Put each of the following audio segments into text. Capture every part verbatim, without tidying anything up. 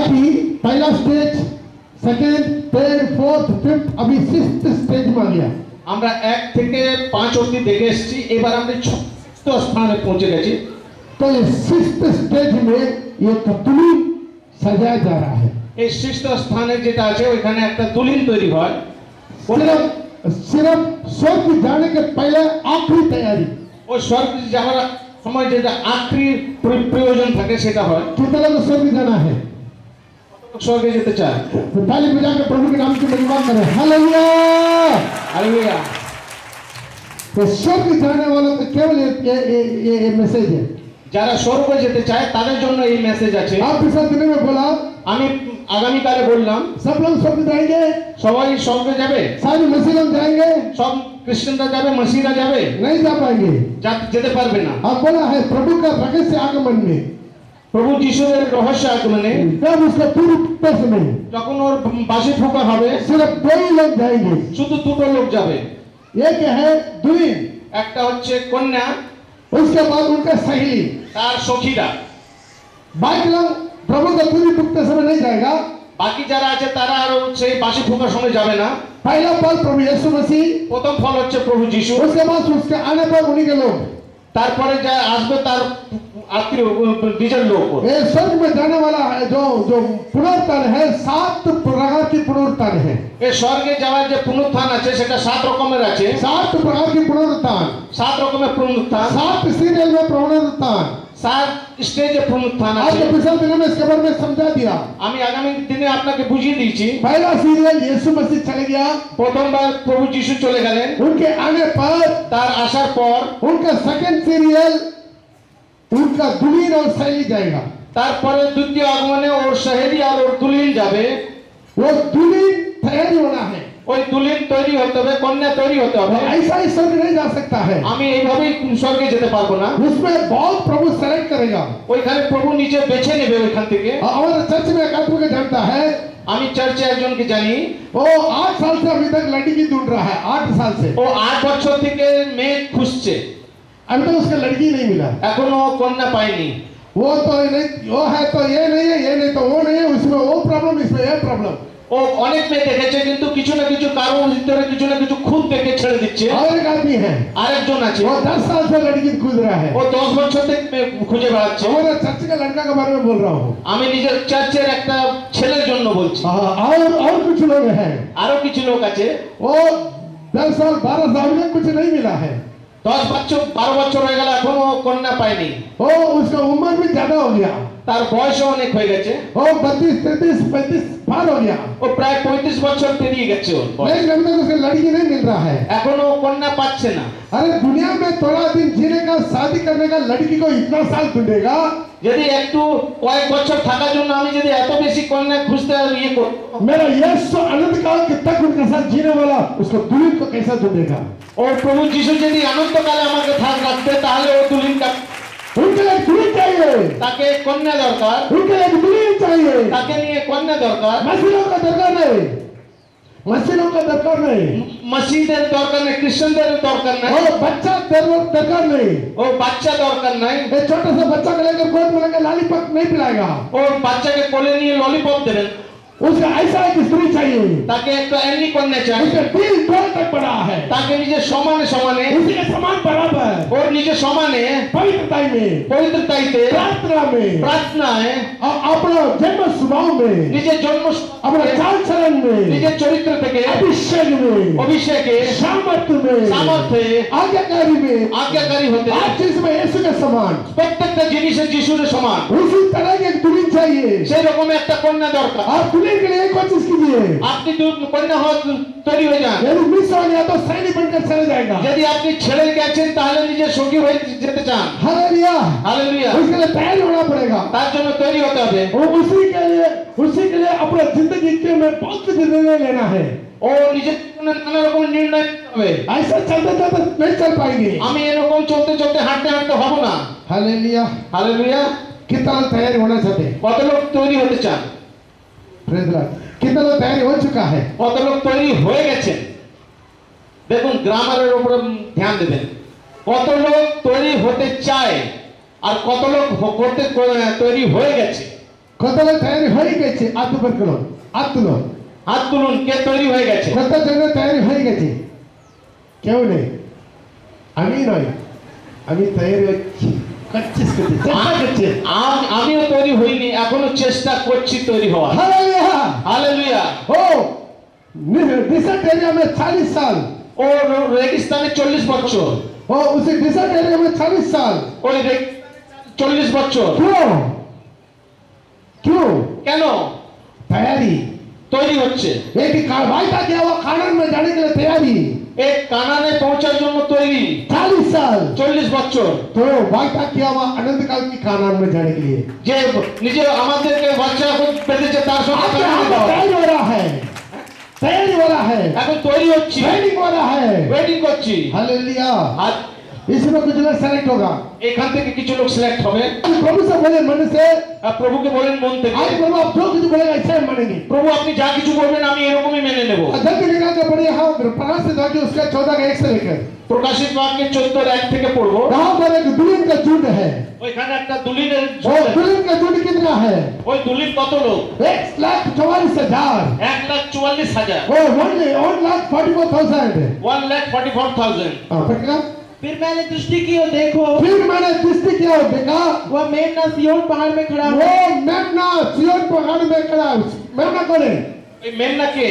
बाकी पहला stage, second, third, fourth, fifth, अभी सिक्स्थ स्टेज में आ गया। আমরা এক থেকে পাঁচ অবধি দেখে এসেছি, এবার আমরা ষষ্ঠ স্থানে পৌঁছে গেছি। तो ये सिक्स्थ स्टेज में ये दुल्हन सजाया जा रहा है। এই ষষ্ঠ স্থানে যেটা আছে ওইখানে একটা দুলহিন তৈরি হয়। सिर्फ सिर्फ स्वर्ग जाने के पहले आखिरी तैयारी। ওই স্বর্গ যাওয়ার সময় যেটা আখরি প্রয়োজন থাকে সেটা হয়। कितना लोग स्वर्ग जाना है? স্বর্গে যেতে চায়? तो ताली बजा के प्रभु के नाम की महिमा करें। Hallelujah hallelujah. तो स्वर्ग जाने वालों को केवल ये ये ये, ये मैसेज है। যারা স্বর্গে যেতে চায় তাদের জন্য এই মেসেজ আছে। आप पिछले दिन में बोला, আমি আগামী কালে বললাম सब लोग स्वर्ग जाएंगे, সবাই স্বর্গে যাবে, सारे मसीह लोग जाएंगे, সব খ্রিস্টানরা যাবে, মসিহরা যাবে, नहीं जा पाएंगे। যেতে পারবে না। आप बोला है प्रभु का रहस्य आगमन में, প্রভু যিশুর রহস্য আগমনে जब उसका पूरी पेश में যখন ওর বাঁশি ফোঁকা হবে सिर्फ दो ही लोग जाएंगे। শুধু দুটো লোক যাবে। एक है दुल्हन, একটা হচ্ছে কন্যা, उसके बाद उनका सहेली। তার সখীরা। बाकी लोग प्रभु का पूरी पुख्ते समय नहीं जाएगा। বাকি যারা আছে তারা আর সেই বাঁশি ফোঁকার সময় যাবে না। पहला फल प्रभु यीशु मसीह, প্রথম ফল হচ্ছে প্রভু যিশু, उसके बाद उसके आने पर उन्हीं के लोग। তারপরে যা আসবে তার আত্মীয় নিজের লোক। ये स्वर्ग में जाने वाला है जो जो पुनरुत्थान है, सात प्रकार की पुनरुत्थान है। এই স্বর্গে যাওয়ার যে পুনরুত্থান আছে সেটা সাত রকমের আছে। सात प्रकार की पुनरुत्थान, সাত রকমের পুনরুত্থান, सात सीरियल में पुनरुत्थान। সাত স্টেজে পুনরুত্থান आज আছে। के पिछले दिनों में इसके बारे में समझा दिया। আমি আগামী দিনে আপনাকে বুঝিয়ে দিয়েছি। पहला सीरियल यीशु मसीह चले गया, প্রথমবার প্রভু যিশু চলে গেলেন, उनके आने पर তার আসার পর उनका सेकंड सीरियल उनका दुल्हन और सहेली जाएगा। তারপরে দ্বিতীয় আগমনে ওর সহেলি আর ওর দুলহিন যাবে। वो दुल्हन तैयारी होना है। ওই দুলহিন তৈরি হতে হবে, কন্যা তৈরি হতে হবে। ऐसा ही स्वर्ग नहीं जा सकता है। আমি এইভাবেই স্বর্গে যেতে পারবো না। उसमें बहुत प्रभु सेलेक्ट करेगा। ওইখানে প্রভু নিজে বেছে নেবে ওইখান থেকে। हमारे चर्च में एक आदमी को जानता है, আমি চার্চে একজনকে জানি, वो आठ साल से अभी तक लड़की ढूंढ रहा है। आठ साल से ও আট বছর থেকে মেয়ে খুঁজছে, अभी तक उसका लड़की नहीं मिला। এখনো কন্যা পায়নি। वो तो नहीं, वो है तो ये नहीं है, ये नहीं तो वो नहीं है, उसमें वो प्रॉब्लम, इसमें ये प्रॉब्लम। ও অনেক মেয়ে দেখেছে কিন্তু কিছু না কিছু কারণ ভিতরে কিছু না কিছু খুদ দেখে ছেড়ে দিচ্ছে। और एक आदमी है, আরেকজন আছে, वो दस साल से लड़की खोज रहा है। ও দশ বছর থেকে মেয়ে খুঁজে বেড়াচ্ছে। हमारे चर्च का लड़का के बारे में बोल रहा हूँ। আমি নিজের চার্চের একটা ছেলের জন্য বলছি। हाँ, और और कुछ लोग हैं, আরো কিছু লোক আছে, वो दस साल बारह साल में कुछ नहीं मिला है। দশ বছর বারো বছর হয়ে গেল এখনো কন্যা পায়নি। वो उसका उम्र भी ज्यादा हो गया, তার বয়সও অনেক হয়ে গেছে, वो बत्तीस तैतीस पैंतीस पार हो गया, ও প্রায় পঁয়ত্রিশ বছর পেরিয়ে গেছে ওর বয়স। लेकिन अभी तक उसका लड़की नहीं मिल रहा है। এখনো কন্যা পাচ্ছে না। अरे दुनिया में थोड़ा दिन जीने का, शादी करने का, लड़की को इतना साल ढूंढेगा। যদি একটু কয়েক বছর থাকার জন্য আমি যদি এত বেশি কন্যা খুঁজতে ইয়ে করব, मेरा यीशु अनंत काल के तक उनके साथ जीने वाला उसको दुल्हन को कैसा ढूंढेगा? ওর প্রভু যিশু যদি অনন্তকালে আমাকে থাক রাখতে তাহলে ও দুলহিনটা, उनके लिए दुल्हन चाहिए, তাকে কন্যা দরকার, उनके लिए दुल्हन चाहिए। তাকে নিয়ে কন্যা দরকার। मसीहों का दरकार नहीं, मसीहों का दरकार नहीं, মসজিদের দরকার নেই, খ্রিস্টানদের দরকার নাই, और बच्चा दर- दरकार नहीं। ও বাচ্চা দরকার নাই, ये छोटा सा बच्चा को लेकर गोद में लेकर लॉलीपॉप नहीं पिलाएगा। ও বাচ্চাকে কোলে নিয়ে ললিপপ দেবেন। उसका ऐसा एक स्त्री चाहिए, তাকে একটা এমনি কন্যা চাই, उसका दिल डोर तक बड़ा है, তাকে নিজের সমানে সমানে, उसी के समान बराबर, ওর নিজের সমানে पवित्रता में, পবিত্রতাইতে, प्रार्थना में, প্রার্থনায়, और अपना जन्म स्वभाव में, নিজের জন্ম, अपना चाल चलन में, নিজের চরিত্র থেকে, अभिषेक में, অভিষেকে, सामर्थ्य में, সামর্থ্যে, आज्ञाकारी में, আজ্ঞাকারী হতে, हर चीज में यीशु के समान, প্রত্যেকটা জিনিসের যিশুর সমান उसी तरह की एक दुल्हन चाहिए। সেই রকম একটা কন্যা दरकार। और दुल्हन के लिए एक और चीज कीजिए, আপনি দু কন্যা হওয়া তৈরি হয়ে যান। यदि मिस हो गया तो सैनिक बनकर चले जाएगा। যদি আপনি ছেড়ে গেছেন তাহলে নিজের সঙ্গী হয়ে যেতে চান, हालेलुया, হালেলুয়া, उसके लिए तैयार होना पड़ेगा। তার জন্য তৈরি হতে হবে। और उसी के लिए उसी के लिए अपना जिंदगी के में बहुत कुछ निर्णय लेना है। ও নিজের জীবনে নানা রকম নির্ণয় নিতে হবে। ऐसा चलते चलते नहीं चल पाएंगे। আমি এরকম চলতে চলতে হাঁটতে হাঁটতে হব না। Hallelujah, hallelujah. कितना तैयार होना चाहते हैं? কত লোক তৈরি হতে চান? Praise the Lord. कितना लोग तैयारी हो चुका है? কত লোক তৈরি হয়ে গেছেন? দেখুন গ্রামারের উপর ধ্যান দেবেন। কত লোক তৈরি হতে চায় আর কত লোক করতে তৈরি হয়ে গেছে। কত লোক তৈরি হয়ে গেছে হাত উপর করো হাত তুলো হাত তুলুন কে তৈরি হয়ে গেছে কত জন তৈরি হয়ে গেছে কেউ নেই আমি নয় আমি তৈরি হচ্ছি করছিস করছিস চেষ্টা করছি আম- আমিও তৈরি হইনি এখনো চেষ্টা করছি তৈরি হওয়া हालेलुया হালেলুয়া ओ डिसर्ट एरिया में चालीस साल ও র- রেগিস্তানে চল্লিশ বছর ओ उसी डिसर्ट एरिया में चालीस साल ওই রে- চল্লিশ বছর क्यों क्यों কেন तैयारी তৈরি হচ্ছে एक कार्रवाई था क्या वो कानून में जाने के लिए तैयारी এই কানানে পৌঁছার জন্য তৈরি चालीस साल চল্লিশ বছর तो वायदा किया हुआ अनंत काल की कानून में जाने के लिए যে নিজে আমাদেরকে বাচ্চা এখন পেতেছে তার সঙ্গে आपके কানানে हाथ में যাওয়া। तैयारी हो रहा है तैयारी हो रहा है এখন তৈরি হচ্ছি ट्रेनिंग हो रहा है ওয়েটিং করছি हालेलुया আর इसमें कुछ लोग सेलेक्ट होगा এখান থেকে কিছু লোক সিলেক্ট হবে प्रभु से बोले मन से আর প্রভুকে বলেন মন থেকে आज प्रभु आप जो कुछ बोलेगा ऐसे हम मानेंगे প্রভু আপনি যা কিছু বলবেন আমি এরকমই মেনে নেব जल्दी निकाल के पढ़िए हाँ पढ़ा से जाके उसका चौदह का एक से लेकर প্রকাশিত বাক্যের চোদ্দোর এক থেকে পড়বো यहाँ पर एक दुल्हन का झुंड है ওইখানে একটা দুলিনের वो दुल्हन का झुंड कितना है ওই দুলিন কত লোক एक लाख चौवालीस हजार এক লাখ চুয়াল্লিশ হাজার वो one one lakh forty four thousand one lakh forty four thousand फिर मैंने दृष्टि की और देखो फिर मैंने दृष्टि किया और देखा वह मेघना सिय्योन पहाड़ में खड़ा वो हुआ मेमना सिय्योन पहाड़ में खड़ा मेमना कौन है ওই মেমনাকে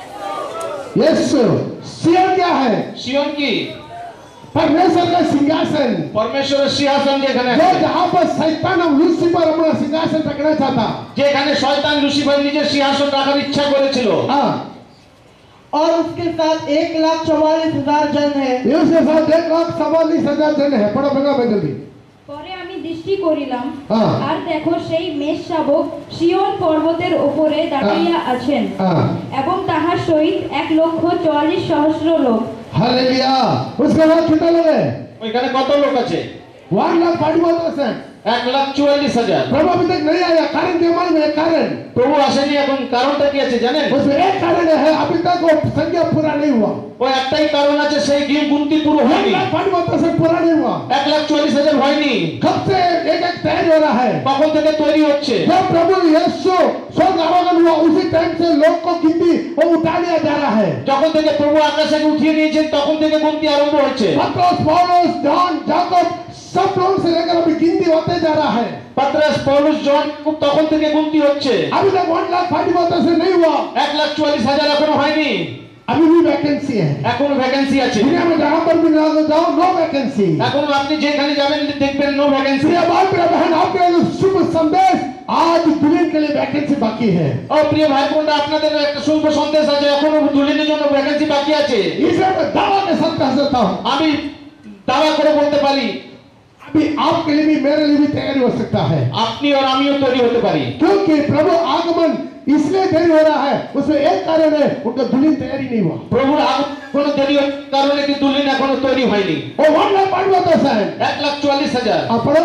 यीशु सिय्योन क्या है সিয়ন কি परमेश्वर का सिंहासन পরমেশ্বরের সিংহাসন যেখানে जो আছে जहाँ पर शैतान और लूसीफर अपना सिंहासन रखना चाहता যেখানে শয়তান লুসিফার নিজের সিংহাসন রাখার ইচ্ছা করেছিল हाँ और उसके साथ एक लाख चौवालीस हजार जन है ये उसके साथ एक लाख चवालीस हजार जन है पढ़ो बेगा मैं जल्दी পরে আমি দৃষ্টি করিলাম হ্যাঁ। আর দেখো সেই মেষ শাবক সিয়ন পর্বতের উপরে দাঁড়াইয়া আছেন हाँ এবং তাহার সহিত এক লক্ষ চুয়াল্লিশ সহস্র লোক हालेलुया उसके बाद कितना लोग है ওইখানে কত লোক আছে one lakh forty four thousand এক লাখ চুয়াল্লিশ হাজার प्रभु अभी तक नहीं आया कारण क्या मालूम है कारण প্রভু আসেনি এখন কারণটা কি আছে জানেন उसमें एक कारण है अभी तक वो संख्या पूरा नहीं हुआ ওই একটাই কারণ আছে সেই গিন গুনতি পুরো वन হয়নি लाख फोर्टी फोर थाउजेंड पूरा नहीं हुआ এক লাখ চল্লিশ হাজার হয়নি कब से एक एक तैयार हो रहा है কখন থেকে তৈরি হচ্ছে जब प्रभु यीशु स्वर्ग आरोहण हुआ उसी टाइम से लोग को गिनती वो उठा लिया जा रहा है যখন থেকে প্রভু আকাশে উঠিয়ে নিয়েছেন তখন থেকে গুনতি আরম্ভ হচ্ছে पत्रोस पौलुस जॉन जाकब सब लोग से लेकर अभी गिनती होते जा रहा है পাত্রাস পৌলুস জন তখন থেকে গুনতি হচ্ছে अभी तक one lakh forty four thousand नहीं हुआ এক লাখ চুয়াল্লিশ হাজার এখনো হয়নি अभी भी वैकेंसी है এখনো ভ্যাকেন্সি আছে दुनिया में जहां पर भी जाओ जाओ नो वैकेंसी এখনো আপনি যেখানে যাবেন দেখবেন নো ভ্যাকেন্সি प्रिय भाई प्रिय बहन आपके लिए शुभ संदेश आज दुल्हन के लिए वैकेंसी बाकी है ও প্রিয় ভাই বোনরা আপনাদের একটা শুভ সন্দেশ আছে এখনো দুলিনের জন্য ভ্যাকেন্সি বাকি আছে इसे मैं दावा के साथ कह सकता हूँ আমি দাবা করে বলতে পারি अभी आपके लिए भी मेरे लिए भी तैयारी हो सकता है আপনি আর আমিও তৈরি হতে পারি क्योंकि प्रभु आगमन इसलिए देरी हो रहा है उसमें एक कारण है उनका दुल्हन तैयारी नहीं हुआ প্রভুর আগমন দেরি হওয়ার কারণে কি দুলিন এখনো তৈরি হয়নি वो one lakh forty four thousand এক লাখ চুয়াল্লিশ হাজার आप पढ़ो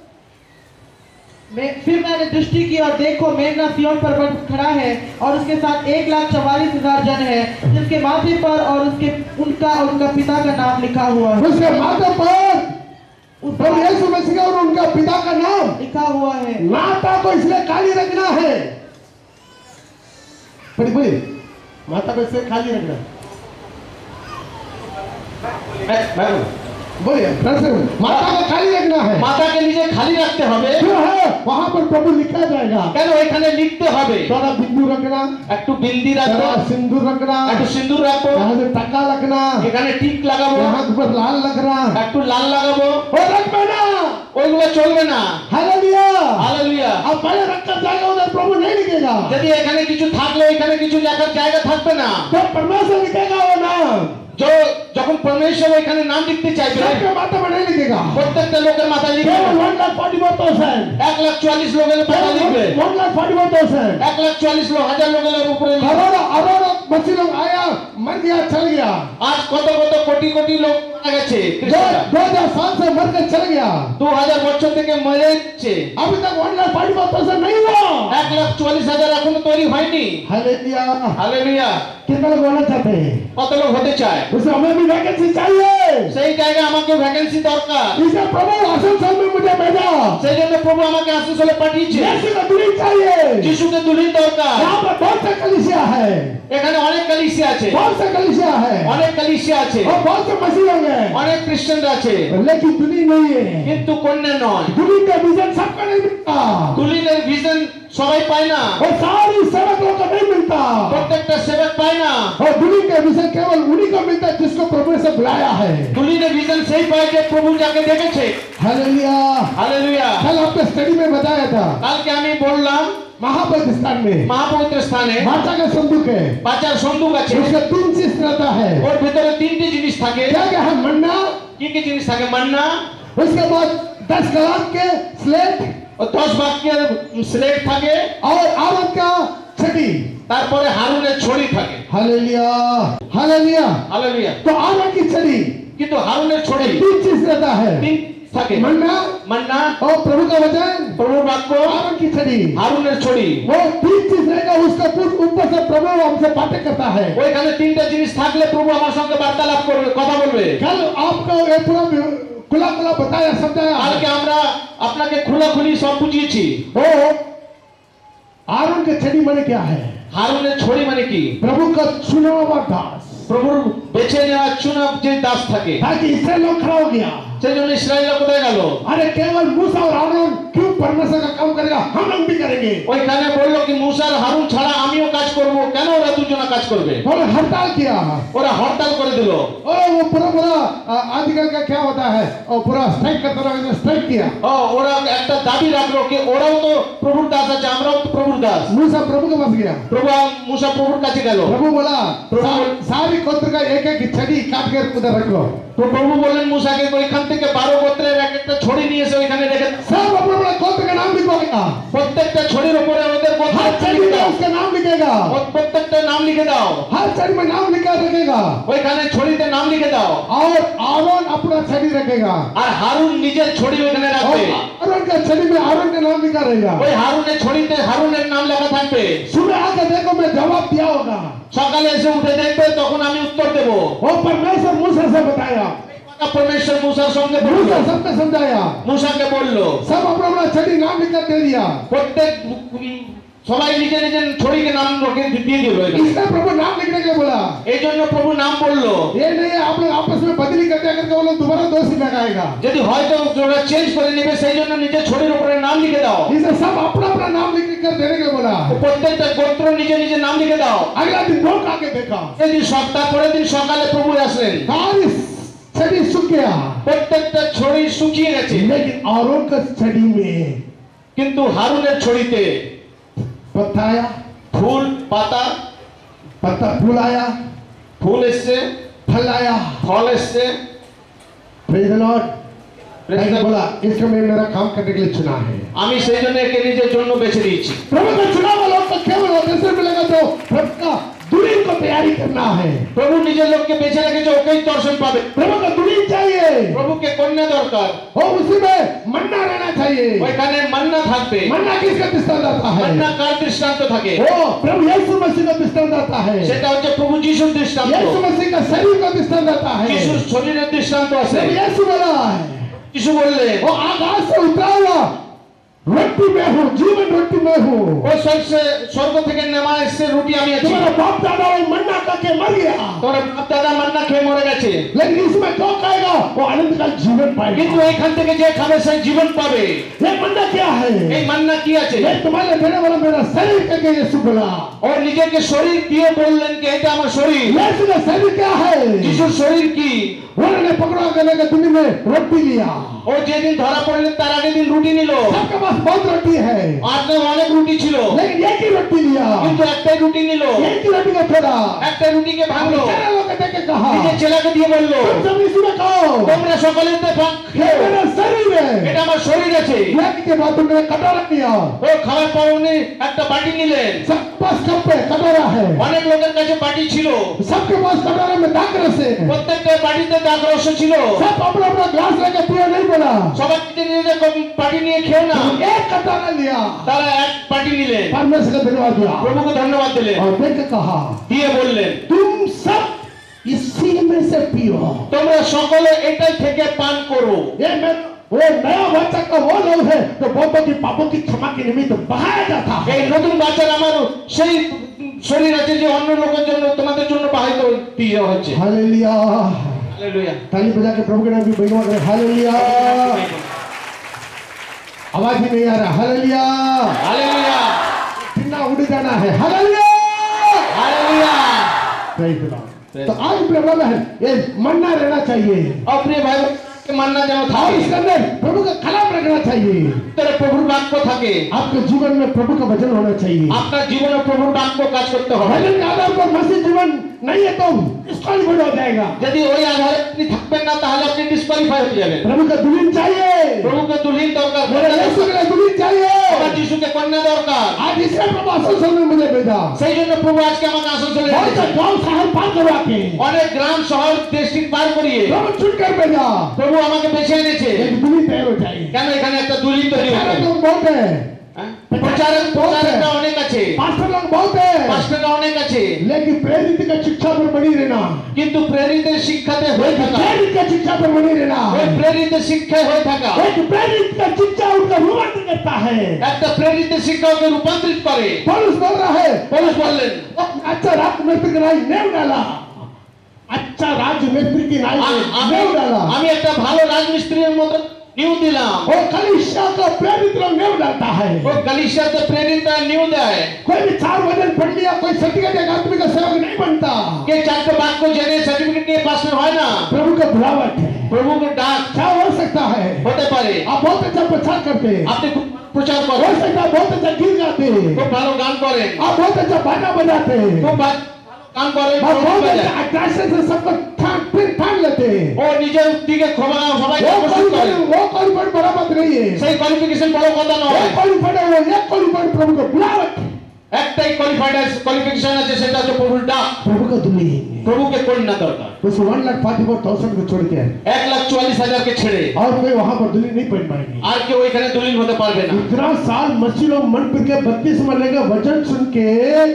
मैं फिर मैंने दृष्टि की और देखो मेघना सिय्योन पर्वत खड़ा है और उसके साथ एक लाख चौवालीस हजार जन है जिसके माथे पर और उसके उनका और उनका पिता का नाम लिखा हुआ है उसके माथे पर प्रभु यीशु मसीह और उनका पिता का नाम लिखा हुआ है माता को इसलिए खाली रखना है बड़ी बड़ी माता को इसलिए खाली रखना बोलिए फिर से माता को खाली रखना है মাথাকে নিজে খালি রাখতে হবে जो है वहां पर प्रभु लिखा जाएगा কেন এখানে লিখতে হবে थोड़ा बिंदु रखना একটু বিন্দি রাখবো थोड़ा सिंदूर रखना একটু সিঁদুর রাখবো यहाँ से टका लगना এখানে টিক লাগাবো यहाँ पर लाल लगना একটু লাল লাগাবো और रख ना ওইগুলো চলবে না हालेलुया হালেলুয়া अब पहले रखकर जाएगा उधर प्रभु नहीं लिखेगा যদি এখানে কিছু থাকলে এখানে কিছু জায়গার জায়গা থাকবে না तो परमेश्वर लिखेगा वो नाम जो যখন পরমেশ্বর এখানে নাম লিখতে চাইবে सबके माथा में नहीं लिखेगा প্রত্যেকটা লোকের মাথায় লিখবে केवल one lakh forty four thousand এক লাখ চুয়াল্লিশ লোকের মাথায় লিখবে one lakh forty four thousand এক লাখ চুয়াল্লিশ লোক হাজার লোকের উপরে লিখবে करोड़ों अरबों मसीह लोग आया मर गया चल गया আজ কত কত কোটি কোটি লোক মারা গেছে दो খ্রিস্টানরা। दो हजार साल से मर कर चल गया দু হাজার বছর থেকে মরে যাচ্ছে। अभी तक one lakh forty five thousand नहीं हुआ এক লাখ চুয়াল্লিশ হাজার এখনো তৈরি হয়নি। Hallelujah hallelujah. कितना लोग होना चाहते हैं কত লোক হতে চায়? उसे हमें भी वैकेंसी चाहिए সেই জায়গায় আমাকে ভ্যাকেন্সি দরকার। इसे प्रभु आसनसोल में मुझे भेजा সেই জন্য প্রভু আমাকে আসানসোলে পাঠিয়েছে। यीशु का दुल्हन चाहिए যিশুকে দুলহন দরকার। यहाँ पर बहुत से कलीसिया है এখানে অনেক কালিসিয়া আছে, बहुत से कलीसिया है অনেক কালিসিয়া আছে, और बहुत से मसीह होंगे অনেক খ্রিস্টানরা আছে, लेकिन दुल्हन नहीं है কিন্তু কন্যা নয়। दुल्हन का विजन सबको नहीं मिलता দুলহনের ভিশন সবাই পায় না, और सारी सेवक लोगों को नहीं मिलता প্রত্যেকটা সেবক পায় না। और दुल्हन का विजन केवल उन्हीं को मिलता है जिसको प्रभु से बुलाया है দুলহনের ভিশন সেই পায় যে প্রভু যাকে দেখেছে। Hallelujah hallelujah. कल आपने स्टडी में बताया था কালকে আমি বললাম महापवित्र स्थान में মহাপবিত্র স্থানে माता का संदूक है পাচার সন্দুক আছে। उसका तीन चीज रहता है ওর ভিতরে তিনটি জিনিস থাকে। क्या क्या है मन्ना কি কি জিনিস থাকে? মান্না, उसके बाद दस कलाम के स्लेट ও দশ বাক্যের স্লেট থাকে, और आरन का छड़ी তারপরে হারুনের ছড়ি থাকে। Hallelujah hallelujah hallelujah. तो आरन की छड़ी কিন্তু হারুনের ছড়ি तीन चीज रहता है তিন থাকে। मन्ना মান্না, और प्रभु का वचन প্রভুর বাক্য, आरन की छड़ी হারুনের ছড়ি। वो तीन चीज रहेगा उसका पूर्ण ऊपर से प्रभु हमसे बातें करता है ওইখানে তিনটা জিনিস থাকলে প্রভু আমার সঙ্গে বার্তালাপ করবে, কথা বলবে। कल आपको ये पूरा खुला खुला बताया समझाया কালকে আমরা আপনাকে খোলাখুলি সব বুঝিয়েছি। ओ आरन के छड़ी माने क्या है হারুনের ছড়ি মানে কি? प्रभु का चुना हुआ दास প্রভুর বেছে নেওয়া চুনা যে দাস থাকে। ताकि इसराइल लोग खड़ा हो गया সেই জন্য ইসরায়েলরা কোথায় গেল? अरे केवल मूसा और आरोन क्यों परमेश्वर का काम करेगा हम लोग भी करेंगे ওইখানে বললো কি মুসা আর হারুন ছাড়া আমিও কাজ করব, কেন ওরা দুজনা কাজ করবে? और हड़ताल किया ওরা হরতাল করে দিল। और वो पूरा पूरा आ, आजकल का क्या होता है और पूरा स्ट्राइक करता रहा स्ट्राइक किया ও ওরা একটা দাবি রাখলো কি ওরাও তো প্রভুর দাস আছে, আমরাও তো প্রভুর দাস। मूसा प्रभु के पास गया প্রভু মুসা প্রভুর কাছে গেল। प्रभु बोला प्रभु सा, बोल- सारी गोत्र का एक एक छड़ी काट कर उधर रख लो তো প্রভু বললেন মুসাকে ওইখান থেকে বারো গোত্রের এক একটা ছড়ি নিয়ে এসে ওইখানে রেখে দাও। सब अपना अपना गोत्र का नाम लिखवाएगा প্রত্যেকটা ছড়ির উপরে ওদের हर গোত্র छड़ी লিখে में দাও। उसका नाम लिखेगा ও প্রত্যেকটা नाम लिखे दाओ। हर छड़ी में नाम लिखा रखेगा ওইখানে ছড়িতে নাম লিখে দাও। और आरोन अपना छड़ी रखेगा আর হারুন নিজের ছড়ি ওইখানে और রাখবে। आरोन का छड़ी में आरोन का नाम लिखा रहेगा ওই হারুনের ছড়িতে হারুনের নাম লেখা থাকবে। सुबह आकर देखो मैं जवाब दिया होगा সকালে এসে উঠে দেখবে তখন আমি উত্তর দেব। वो परमेश्वर मूसा से बताया কথা পরমেশ্বর মুসার সঙ্গে বলল, मूसा सबको समझाया মুসাকে বলল सब अपना अपना छड़ी नाम लिख कर दे दिया প্রত্যেক উম, সবাই নিজে নিজের ছড়িকে নাম রেখে দিয়ে দিল। इसने प्रभु नाम लिखने के लिए बोला এই জন্য প্রভু নাম বললো। ये नहीं है आप लोग आपस में बदली करते करके वो लोग दोबारा दोषी लगाएगा যদি হয়তো ওরা চেঞ্জ করে নেবে সেই জন্য নিজের ছড়ির উপরে নাম লিখে দাও। इसे सब अपना अपना नाम लिख कर देने के लिए बोला প্রত্যেকটা গোত্র নিজে নিজে নাম লিখে দাও। अगला दिन लोग आके देखा সেদিন সপ্তাহ পরের দিন সকালে প্রভু আসলেন। सारी छड़ी सूख गया প্রত্যেকটা ছড়ি শুকিয়ে গেছে, लेकिन आरोन का छड़ी में কিন্তু হারুনের ছড়িতে पत्ता आया ফুল পাতা, पत्ता फूल आया ফুল এসছে, फल आया ফল এসছে। प्रेज द लॉर्ड मैंने बोला इसको मैं मेरा काम करने के लिए चुना है আমি সেই জন্য একে নিজের জন্য বেছে দিয়েছি। प्रभु का चुना हुआ लोग को केवल अवसर मिलेगा जो प्रभु का दुल्हन को तैयारी करना है প্রভু নিজের লোককে বেছে রেখেছে, ওকেই দর্শন পাবে। प्रभु का दुल्हन चाहिए প্রভুকে কন্যা দরকার, और उसी में मन्ना रहना चाहिए ওইখানে মান্না থাকবে। मन्ना किसका दृष्टांत आता है মান্না কার দৃষ্টান্ত থাকে? वो प्रभु यीशु मसीह का दृष्टांत आता है সেটা হচ্ছে প্রভু যিশুর দৃষ্টান্ত। यीशु मसीह का शरीर का दृष्टांत आता है যিশুর শরীরের দৃষ্টান্ত আছে। जब यीशु बोला है যিশু বললেন वो आकाश से उतरा हुआ रोटी में हूँ जीवन रोटी में हूँ ও স্বর্গে স্বর্গ থেকে নেমা এসে রুটি আমি আছি। तुम्हारा बाप दादा वो मन्ना खा के मर गया তোর বাপ দাদা মান্না খেয়ে মরে গেছে, लेकिन इसमें जो खाएगा वो अनंत काल जीवन पाएगा কিন্তু এইখান থেকে যে খাবে সে জীবন পাবে। ये मन्ना क्या है এই মান্না কি আছে? ये तुम्हारे देने वाला मेरा शरीर करके यीशु बोला ওর নিজেকে শরীর দিয়ে বললেন কি এটা আমার শরীর। यीशु का शरीर क्या है যিশুর শরীর কি? उन्होंने पकड़ा गले के दिन में रोटी लिया ও যেদিন ধরা পড়লেন তার আগের দিন রুটি নিল। सबके पास बहुत रोटी है, আপনার অনেক রুটি ছিল, लेकिन एक ही रोटी लिया, কিন্তু একটাই রুটি নিল। एक ही रोटी को छोड़ा। একটা রুটিকে ভাঙলো, सारे लोग देख के कहा, নিজের ছেলেকে দিয়ে বললো, तुम सब इसमें खाओ, তোমরা সকলে তো ভাগ ये খেও, मेरा शरीर है। এটা আমার শরীর আছে। ब्रेक के बाद तुमने कटोरा लिया, ও খাবার পর উনি একটা বাটি নিলেন। सब पास कप पे कटोरा है, অনেক লোকের কাছে বাটি ছিল, सबके पास कटोरे में दाग रस है, প্রত্যেকটা বাটিতে দাগ রস ছিল। सब अपना अपना ग्लास लेके पियो नहीं बोला, সবাই নিজের নিজের বাটি নিয়ে খেও না, एक कटोरा लिया, তারা এক বাটি নিলেন, परमेश्वर का धन्यवाद दिया প্রভুকে ধন্যবাদ দিলেন, और देख के कहा, দিয়ে বললেन, तुम सब इसी में से पियो। তোমরা সকলে এটাই থেকে পান করো। ये मैं वो नया बच्चा का वो लोग है जो बहुतों की पापों की क्षमा के निमित्त बहाया जाता है। এই নতুন বাচ্চার আমার সেই শরীর আছে যে অন্য লোকের জন্য তোমাদের জন্য বাহিত দিয়ে হচ্ছে। हालेलुया, हालेलुया, ताली बजा के प्रभु के नाम की महिमा करें। हालेलुया, आवाज ही नहीं आ रहा। हालेलुया, हालेलुया, चिन्ना उड़ जाना है। Hallelujah, hallelujah. Praise the Lord. तो आज प्रभु है ये मन्ना रहना चाहिए अपने भाई के मानना जाओ था, और इसके अंदर प्रभु का कलाम रखना चाहिए। तेरे प्रभु বাক্য থাকে, आपके जीवन में प्रभु का वचन होना चाहिए। আপনার জীবনে প্রভুর বাক্য কাজ করতে হবে। वचन के आधार पर मसीह जीवन नहीं है तो डिस्क्वालीफाइड हो जाएगा। যদি ওই আধারে আপনি থাকবেন না তাহলে আপনি ডিসকোয়ালিফাই হয়ে যাবেন। प्रभु का दुल्हन चाहिए, প্রভুকে দুলহিন দরকার, मेरे यीशु के लिए दुल्हन चाहिए। আমার যিশুকে কন্যা দরকার। आज इसलिए प्रभु आसनसोल में मुझे भेजा। সেই জন্য প্রভু আজকে আমাকে আসানসোলে बहुत से এনেছেন। गांव शहर पार करवा के অনেক গ্রাম শহর ডিস্ট্রিক্ট পার করিয়ে प्रभु चुनकर भेजा। প্রভু আমাকে বেছে এনেছে। एक दुल्हन तैयार हो जाए। কেন এখানে একটা দুলহিন তৈরি सारे হবে। लोग बहुत है, হ্যাঁ? প্রচারক প্রচারকরা অনেক আছে, पास्टर लोग बहुत है, পাস্টররা অনেক আছে, लेकिन प्रेरित का शिक्षा पर बनी रहना, কিন্তু প্রেরিতের শিক্ষাতে হয়ে থাকা, प्रेरित का शिक्षा पर बनी रहना, ওই প্রেরিতের শিক্ষায় হয়ে থাকা, एक प्रेरित का शिक्षा उनका रूपांतर करता है। একটা प्रेरिতের শিক্ষাকে রূপান্তরিত করে। पौलुस बोल रहा है, পৌলুস বললেন, अच्छा राजमिस्त्री की नाई नेव डाला, अच्छा राजमिस्त्री की नाई আ- আমি नेव डाला। আমি একটা ভালো রাজমিস্ত্রির মতো নিউ দিলাম। वो कलीसिया का प्रेरित लोग नेव डालता है। ও গালিশিয়াতে প্রেরিত নিউ দেয়। कोई भी चार वचन पढ़ लिया, कोई सर्टिफिकेट एक आदमी का सेवक नहीं बनता। কে চারটে বাক্য জেনে সার্টিফিকেট নিয়ে পাস হয় না। प्रभु का बुलावट है, প্রভুকে ডাক क्या हो सकता है। হতে পারে। आप बहुत अच्छा प्रचार करते हैं, আপনি খুব প্রচার हो করেন, सकता है बहुत अच्छा गीत गाते हैं, খুব ভালো গান করেন, आप बहुत अच्छा बाजा बजाते हैं, খুব ভালো গান করেন, आप ঢোল बहुत বাজান। अच्छा अट्रैक्शन से सबको ठान फिर ठान लेते हैं। ও নিজের দিকে ক্ষমা সবাইকে वो আকর্ষিত করে। कोई वो कोई बड़ी बड़ा बात नहीं है। সেই কোয়ালিফিকেশন বড় কথা वो নয়। कोई बड़े वो एक कोई बड़े प्रभु का बुलावट है। একটাই কোয়ালিফাইড কোয়ালিফিকেশন আছে, সেটা হচ্ছে প্রভুর ডাক। प्रभु का दुल्हन প্রভুকে কন্যা দরকার। उस one lakh forty four thousand को छोड़ के এক লাখ চুয়াল্লিশ হাজারকে ছেড়ে और कोई वहां पर दुल्हन नहीं पहन पाएंगे। আর কেউ এখানে দুলিন হতে পারবে না। इतना साल मसीह लोग मन फिर के बत्तीस में लेकर वचन सुन के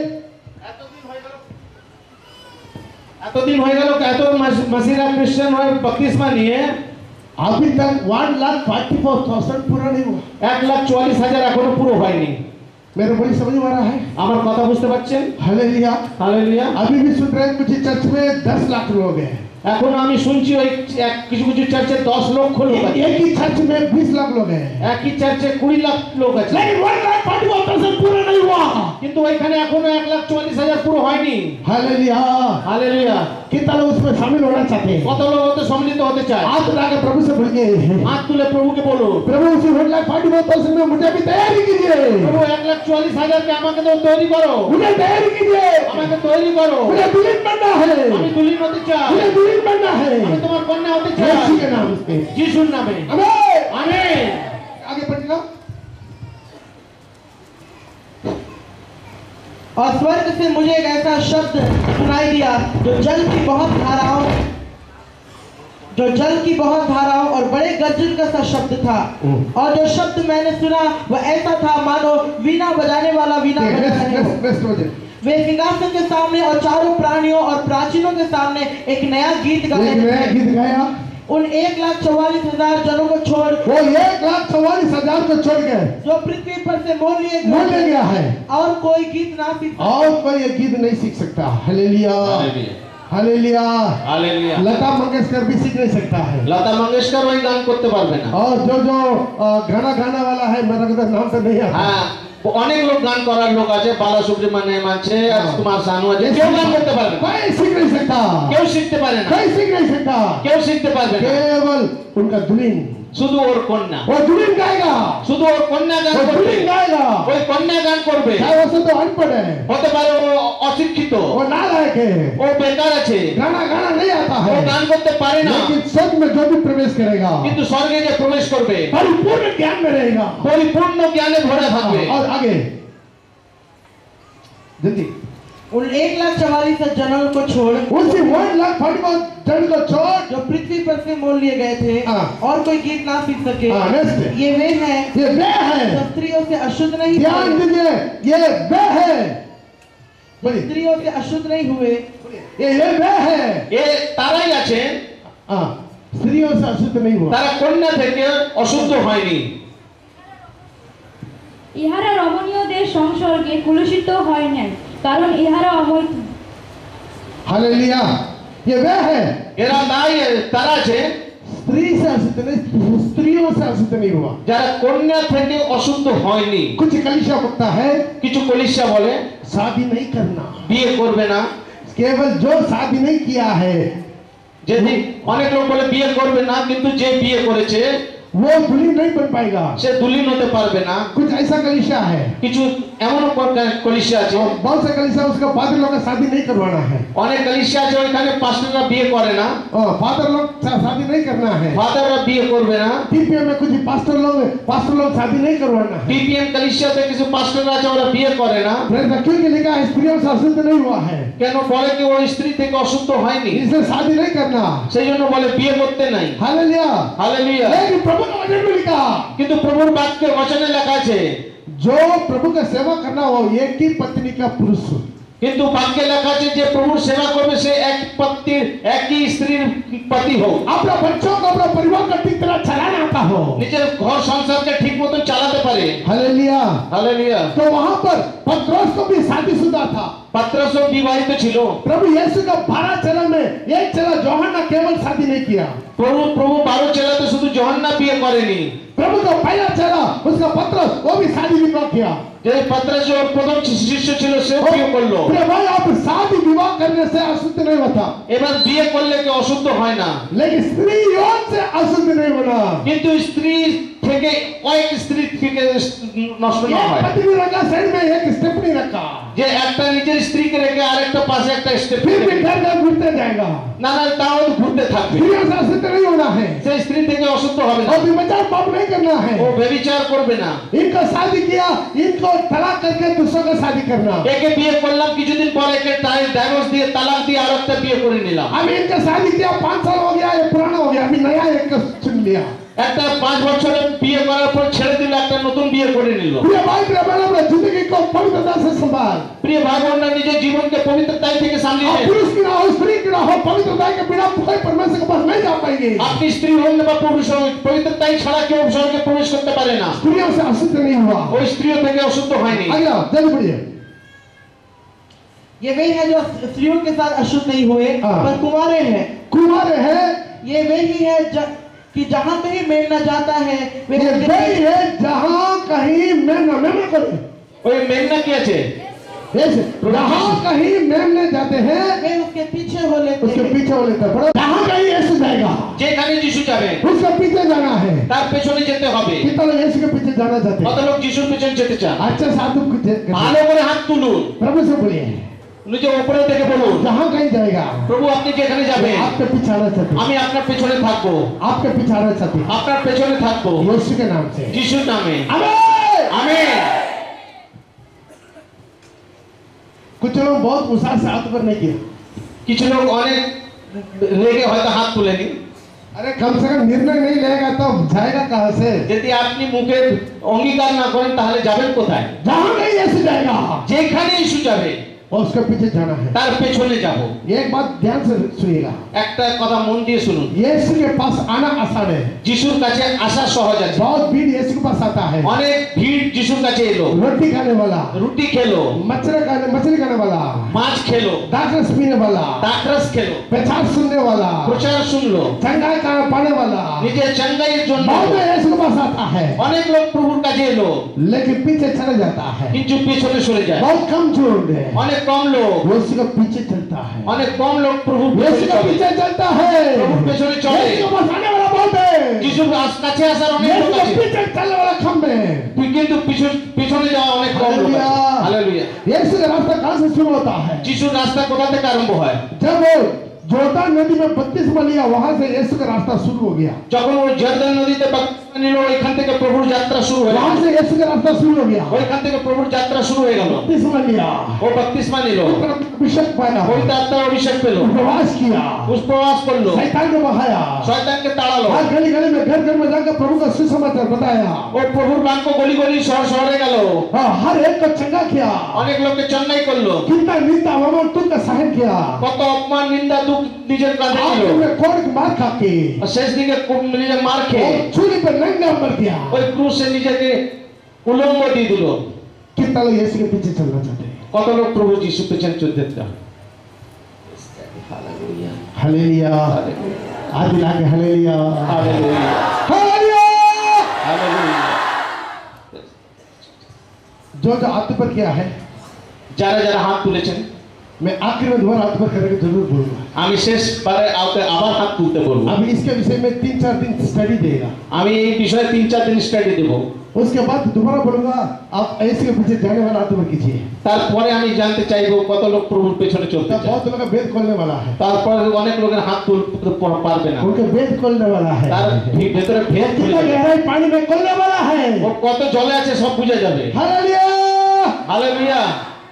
এতদিন হয়ে গেল, এত মাসিরা খ্রিস্টান হয়ে বত্রিশমা নিয়ে अभी तक one lakh forty four thousand पूरा नहीं हुआ। এক লাখ চুয়াল্লিশ হাজার এখনো পুরো হয়নি। मेरे बड़ी समझ में आ रहा है। আমার কথা বুঝতে পারছেন? हालेलुया। হালেলুয়া। अभी भी सुन रहे हैं, मुझे चर्च में दस लाख लोग हैं, এখন আমি শুনছি ওই এক- কিছু কিছু চার্চে দশ লক্ষ লোক एक আছে, एक ही चर्च में बीस लाख लोग हैं, একই চার্চে কুড়ি লাখ লোক আছে, लेकिन one lakh forty four thousand पूरा नहीं हुआ। কিন্তু ওইখানে এখনো এক লাখ চুয়াল্লিশ হাজার পুরো হয়নি। हालेलुया। হালেলুয়া। कितना लोग उसमें शामिल होना चाहते हैं? কত लोক হতে সম্মিলিত হতে চায়? आप लाके प्रभु से बोलिए, হাত তুলে প্রভুকে বলো, प्रभु उसी one lakh forty four thousand में मुझे भी तैयारी कीजिए, প্রভু এক লাখ চুয়াল্লিশ হাজারকে আমাকে তো তৈরি করো, मुझे तैयारी कीजिए, আমাকে তৈরি করো, मुझे दुल्हन बनना है, আমি দুলিন হতে চাই, मुझे दुल्हन बनना है। আমি তোমার কন্যা হতে চাই, यीशु के नाम से যিশুর নামে आमीन। আমেন। आगे बढ़िएगा। और स्वर्ग से मुझे एक ऐसा शब्द सुनाई दिया जो जल की बहुत धाराओं जो जल की बहुत धाराओं और बड़े गर्जन का सा शब्द था। और जो शब्द मैंने सुना वह ऐसा था मानो वीणा बजाने वाला वीणा बजा नेक्स्ट रहे हो। नेक्स्ट नेक्स्ट वचन। वे सिंहासन के सामने और चारों प्राणियों और प्राचीनों के सामने एक नया गीत गा एक नया रहे थे। गीत गाया। उन एक लाख चौवालीस हजार जनों को छोड़ वो एक लाख चौवालीस हजार को छोड़ के जो पृथ्वी पर से मोल लिए मोल ले गया है, और कोई गीत ना सीख और कोई ये गीत नहीं सीख सकता। Hallelujah. Hallelujah. Hallelujah. Lata Mangeshkar भी सीख नहीं सकता है। লতা মঙ্গেশকর ওই গান করতে পারবে না। और जो जो अ, गाना गाने वाला है, मेरा तो नाम तो नहीं आता। হ্যাঁ, অনেক লোক গান করার লোক আছে, বালা সুব্রমণ্যম আছে, কুমার শানু আছে, কেউ গান করতে পারবে না, कोई सीख नहीं सकता, কেউ শিখতে পারে না, कोई सीख नहीं सकता, কেউ শিখতে পারবে না, केवल उनका दुल्हन, শুধু ওর কন্যা, वो दुल्हन गाएगा, শুধু ওর কন্যা গান वो করবে, दुल्हन गाएगा, ওই কন্যা গান করবে। चाहे वो तो अनपढ़ है, হতে পারে ও অশিক্ষিত, वो नालायक है, ও বেকার আছে, गाना गाना नहीं आता ও है, গান করতে পারে না, लेकिन सच में जो भी प्रवेश करेगा কিন্তু স্বর্গে যে প্রবেশ করবে परिपूर्ण ज्ञान में रहेगा। পরিপূর্ণ জ্ঞানে ভরা থাকবে। और आगे जल्दी उन एक लाख चवालीस जनरल को छोड़ उसी वन लाख फोर्टी जन को छोड़ जो पृथ्वी पर से मोल लिए गए थे हाँ। और कोई गीत ना सीख सके, हाँ, next। ये वे हैं ये वे जो है, स्त्रियों से अशुद्ध नहीं ध्यान हुए, दीजिए, ये वे है, जो स्त्रियों से अशुद्ध नहीं हुए, ये ये वे है, এ তারাই আছে हाँ, स्त्रियों से अशुद्ध नहीं हुआ। তারা কন্যা থেকে অশুদ্ধ হয়নি। ইহারা রমণীয়দের সংসর্গে কুলুষিত হয় নাই, কারণ ইহারা অমৈথ। हालेलुया, ये वे है, এরা তাই তারা আছে स्त्री से अशुद्ध नहीं, स्त्रियों से अशुद्ध नहीं हुआ। যারা কন্যা থেকে অশুদ্ধ হয়নি। कुछ कलिशा बोलता है কিছু কলিশা বলে शादी नहीं करना, বিয়ে করবে না, केवल जो शादी नहीं किया है যদি অনেক লোক বলে বিয়ে করবে না, কিন্তু যে বিয়ে করেছে वो दुल्हन नहीं बन पाएगा। সে দুলিন হতে পারবে না। कुछ ऐसा कलिशा है, কিছু এমন কলিশা আছে, और बहुत से कलिशा उसका फादर लोग का शादी नहीं करवाना है, অনেক কলিশা আছে ওইখানে পাস্টররা বিয়ে করে না, और फादर लोग शा- शादी नहीं करना है। ফাদাররা বিয়ে করবে না। टीपीएम में कुछ पास्टर लोग पास्टर लोग शादी नहीं करवाना है। টিপিএম কলিশাতে কিছু পাস্টররা আছে ওরা বিয়ে করে না। फ्रेंड्स, क्योंकि लिखा है स्त्रियों से अशुद्ध नहीं हुआ है, কেন বলে কি ওই স্ত্রী থেকে অশুদ্ধ হয়নি, इसलिए शादी नहीं करना। সেই জন্য বলে বিয়ে করতে নাই। Hallelujah, hallelujah. लेकिन प्रभु का वचन में लिखा কিন্তু প্রভুর বাক্যে বচনে লেখা আছে, जो प्रभु का सेवा करना वो एक ही पत्नी का पुरुष हो। কিন্তু বাক্যে লেখা আছে যে প্রভুর সেবা করবে সে এক পত্নীর একই স্ত্রীর পতি হোক, अपना बच्चों को अपना परिवार को ठीक तरह चलाना आता हो। নিজের ঘর সংসারকে ঠিক মতো চালাতে পারে। Hallelujah, hallelujah. तो वहां पर पत्रोस को भी शादीशुदा था। পাত্রস বিবাহিত ছিল। प्रभु यीशु का बारह चेला में एक चेला यूहन्ना केवल शादी नहीं किया। প্রভু প্রভু বারো চেলাতে শুধু যোহান্না বিয়ে করেনি। प्रभु का पहला चेला उसका पत्रस वो भी शादी विवाह किया। যে পাত্রস ওর প্রথম শিষ্য ছিল সেও বিয়ে করলো। प्रिय भाई, आप शादी विवाह करने से अशुद्ध नहीं होता, এবার বিয়ে করলে কি অশুদ্ধ হয় না, लेकिन स्त्री यौन से अशुद्ध नहीं होना। কিন্তু স্ত্রী থেকে কয়েক স্ত্রী থেকে নষ্ট না एक হয়। पति ने रखा साइड में, एक स्टेपनी रखा, যে একটা নিজের স্ত্রীকে রেখে আরেকটা পাশে একটা স্টেপ फिर भी घर घर घूमते जाएगा। না না তাও ঘুরতে থাকবে। स्त्रियों से अशुद्ध नहीं होना है, সেই স্ত্রী থেকে অশুদ্ধ হবে না, और व्यभिचार पाप नहीं करना है। ও ব্যভিচার করবে না। इनको शादी किया, इनको तलाक करके दूसरों का शादी करना। একে বিয়ে করলাম, কিছুদিন পর একে ডাইভোর্স দিয়ে তালাক দিয়ে আরেকটা বিয়ে করে নিলাম। अभी इनका शादी किया, पाँच साल हो गया, ये पुराना हो गया, अभी नया एक को चुन लिया। একটা পাঁচ বছরে বিয়ে করার পর ছেড়ে দিল, একটা নতুন বিয়ে করে নিল। प्रिय भाई, प्रिय बहन, अपने जिंदगी को पवित्रता से संभाल। প্রিয় ভাই বোনরা নিজের জীবনকে পবিত্রতায় থেকে সামলিয়ে आप নেন। पुरुष की ना हो, स्त्री की ना हो, पवित्रता के बिना कोई परमेश्वर के पास नहीं जा पाएंगे। আপনি স্ত্রী হন বা পুরুষ হন, পবিত্রতাই ছাড়া কেউ স্বর্গে প্রবেশ করতে পারে না। स्त्रियों से अशुद्ध नहीं हुआ। ওই স্ত্রীও থেকে অশুদ্ধ হয়নি। अगला जल्दी बढ़िए। ये वे हैं जो स्त्रियों के साथ अशुद्ध नहीं हुए हाँ। पर कुंवारे हैं। कुमार है, ये वे ही है ज- कि जहां कहीं मेल न जाता है वे ये उनके वही है जहां कहीं मैं न मैं न करूं। ওই মেঘনা কি আছে, ऐसे जहां कहीं मैम ने जाते हैं, वे उसके पीछे हो लेते उसके हैं। पीछे हो लेते हैं। जहां कहीं यीशु जाएगा, যেখানে যিশু যাবে उसके पीछे जाना है। তার পেছনে যেতে হবে। कितना लोग यीशु के पीछे जाना चाहते কত हैं? লোক যিশুর পেছনে যেতে চান? अच्छा साधु कुछ ভালো করে হাত তুলুন, प्रभु से बोलिए, নিজের উপরে থেকে বলুন, जहां कहीं जाएगा প্রভু আপনি যেখানে যাবেন आपके पीछे आना चाहते हैं, আমি আপনার পেছনে থাকবো, आपके पीछे आना चाहते हैं, আপনার পেছনে থাকবো यीशु के नाम से। যিশুর নামে। आमीन। আমেন। कुछ लोग बहुत उत्साह से हाथ पर नहीं किए। কিছু লোক অনেক রেগে হয়তো হাত তুলেনি। अरे कम से कम निर्णय नहीं लेगा तो जाएगा कहां से? যদি আপনি মুখে অঙ্গীকার না করেন তাহলে যাবেন কোথায়? जहां कहीं यीशु जाएगा, যেখানে যিশু যাবে और उसके पीछे जाना है। তার পেছনে যাব। एक बात ध्यान से सुनिएगा, একটা কথা মন দিয়ে শুনুন। यीशु के पास आना आसान है, যিশুর কাছে আসা সহজ আছে। बहुत भीड़ यीशु के पास आता है। অনেক ভিড় যিশুর কাছে এলো। रोटी खाने वाला, রুটি খেলো, मछली खाने मछली खाने वाला, মাছ খেলো, दाखरस पीने वाला, দাকরস খেলো, प्रचार सुनने वाला, প্রচার শুনলো, चंगाई का पाने वाला, নিজের চাঙ্গাইয়ের জন্য बहुत यीशु के पास आता है, অনেক লোক প্রভুর কাছে এলো, लेकिन पीछे चले जाता है। কিন্তু পেছনে সরে যায়। बहुत कम जोड़ है, অনেক কম লোক, यीशु के पीछे चलता है, অনেক কম লোক প্রভুর यीशु পেছনে के চলে। पीछे चलता है, প্রভুর পেছনে চলে। यीशु के पास आने वाला बहुत है, যিশুর কাছে আসার অনেক यीशु লোক के আছে, पीछे चलने वाला कम है। কিন্তু পিছু- পিছনে যাওয়া অনেক কম লোক আছে। হালেলুয়া। यीशु का रास्ता कहाँ से शुरू होता है? যিশুর রাস্তা কোথা থেকে আরম্ভ হয়? जब वो जोर्दान नदी में बपतिस्मा लिया, वहां से यीशु का रास्ता शुरू हो गया, যখন ওই জর্দান নদীতে বাপ্তিস্মা নিল, ওইখান থেকে প্রভুর যাত্রা শুরু হয়ে वहां গেল। से यीशु का रास्ता शुरू हो गया। ওইখান থেকে প্রভুর যাত্রা শুরু হয়ে গেল। बपतिस्मा लिया, ও বাপ্তিস্মা নিল, अभिषेक पाया, পবিত্র আত্মার অভিষেক পেল, उपवास किया, পুষ্পবাস করলো, शैतान को बहाया, শয়তানকে তাড়ালো। हर गली गली में घर घर में जाकर प्रभु का सुसमाचार बताया, ও প্রভুর বাক্য গলি গলি শহর শহরে গেল, और हर एक को चंगा किया, অনেক লোককে চন্নাই করলো, कितना निंदा अवमान तुम का सहन किया, কত অপমান নিন্দা দুঃখ নিজের কাঁধে নিল। आखिर में कोड़ के मार खा के আর শেষ দিকে খুব নিজে মার খেয়ে और चूली पर नंगा मर दिया। ওই ক্রুশে নিজেকে উলঙ্গ দিয়ে দিল। कितना लोग यीशु के पीछे चलना चाहते हैं? কত লোক প্রভু যিশু পেছনে চলতে চায়। हालेलुया, आज लाके हालेलुया, হালেলুয়া, हालेलुया। হালেলুয়া। जो जो हाथ पर किया है, যারা যারা হাত তুলেছেন, मैं आखिर में दोबारा हाथ पर करके जरूर बोलूंगा। আমি শেষবারে আপনাকে আবার হাত তুলতে বলবো। अभी इसके विषय में तीन चार दिन स्टडी देगा, আমি এই বিষয়ে তিন চার দিন স্টাডি দেব। उसके बाद दोबारा बोलूंगा आप ऐसे के पीछे जाने वाला हाथ पर कीजिए। তারপরে আমি জানতে চাইবো কত লোক प्रभुর পেছনে চলতে तब চায়। बहुत लोगों का वेद खोलने वाला है, তারপর অনেক লোকের হাত তুলতে প- পারবে না, उनके वेद खोलने वाला है, তার ভি- ভেতরে ভেদ খুলে कितना যাবে। गहराई पानी में खोलने वाला है। ও কত জলে আছে সব বুঝে যাবে। हालेलुया। হালেলুয়া।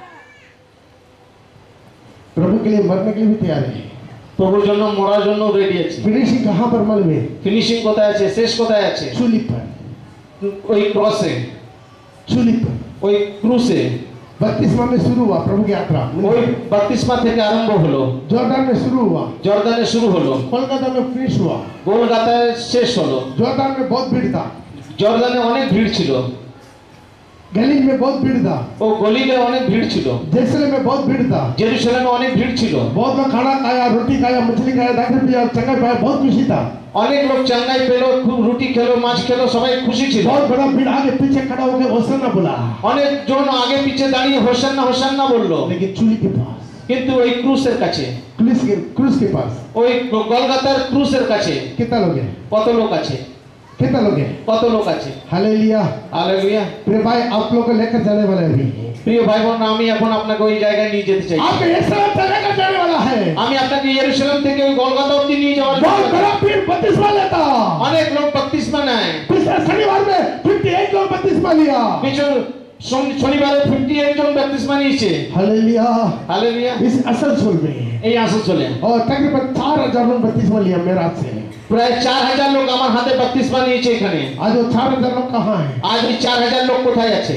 प्रभु के लिए मरने के लिए भी तैयार है। প্রভুর জন্য মরার জন্য রেডি আছে। फिनिशिंग कहाँ पर मालूम है? ফিনিশিং কোথায় আছে, শেষ কোথায় আছে? चूली पर, ওই ক্রসে, चूली पर ওই ক্রুশে, बपतिस्मा में शुरू हुआ प्रभु की यात्रा, ওই বাপ্তিস্মা থেকে আরম্ভ হলো, जॉर्डन में शुरू हुआ, জর্দানে শুরু হলো, कोलकाता में फिनिश हुआ, গোলগাতায় শেষ হলো। जॉर्डन में बहुत भीड़ था, জর্দানে অনেক ভিড় ছিল, गलील में बहुत भीड़ था, ও গলিলে অনেক ভিড় ছিল, जेरूसलम में बहुत भीड़ था, জেরুসালেমে অনেক ভিড় ছিল। बहुत लोग खाना खाया, रोटी खाया, मछली खाया, दाखिल पिया, चंगा पाया, बहुत खुशी था। অনেক লোক চাঙ্গাই পেলো, খুব রুটি খেলো, মাছ খেলো, সবাই খুশি ছিল। बहुत बड़ा भीड़ आगे पीछे खड़ा होकर होसन्ना बोला, অনেক জন আগে পিছে দাঁড়িয়ে হোসান্না হোসান্না বললো, लेकिन चूली के पास, কিন্তু ওই ক্রুশের কাছে, क्रूस के क्रूस के पास ওই গলগাতার ক্রুশের কাছে कितना लोग हैं? কত लोक আছে, कितना लोग हैं? কত লোক আছে। हालेलुया। হালেলুয়া। प्रिय भाई आप लोग को लेकर जाने वाला है अभी, প্রিয় ভাই বোন, আমি এখন আপনাকে ওই জায়গায় নিয়ে যেতে চাই। आपको यरूशलेम से लेकर जाने वाला है। আমি আপনাকে ইয়েরুশলেম থেকে ওই গলগথা অবধি নিয়ে যাওয়ার জন্য बहुत बड़ा भीड़ बपतिस्मा लेता, অনেক লোক বাপ্তিস্মা নেয়। पिछले शनिवार में अट्ठावन लोग बपतिस्मा लिया। কিছু শনি- শনিবারে अट्ठावन জন বাপ্তিস্মা নিয়েছে। हालेलुया। হালেলুয়া। इस असल सोल में এই আসল চলে और तकरीबन चार हजार लोग बपतिस्मा लिया मेरा हाथ से। প্রায় চার হাজার লোক আমার হাতে বাপ্তিস্মা নিয়েছে এখানে। आज वो चार हजार लोग कहाँ हैं? আজ এই চার হাজার লোক কোথায় আছে?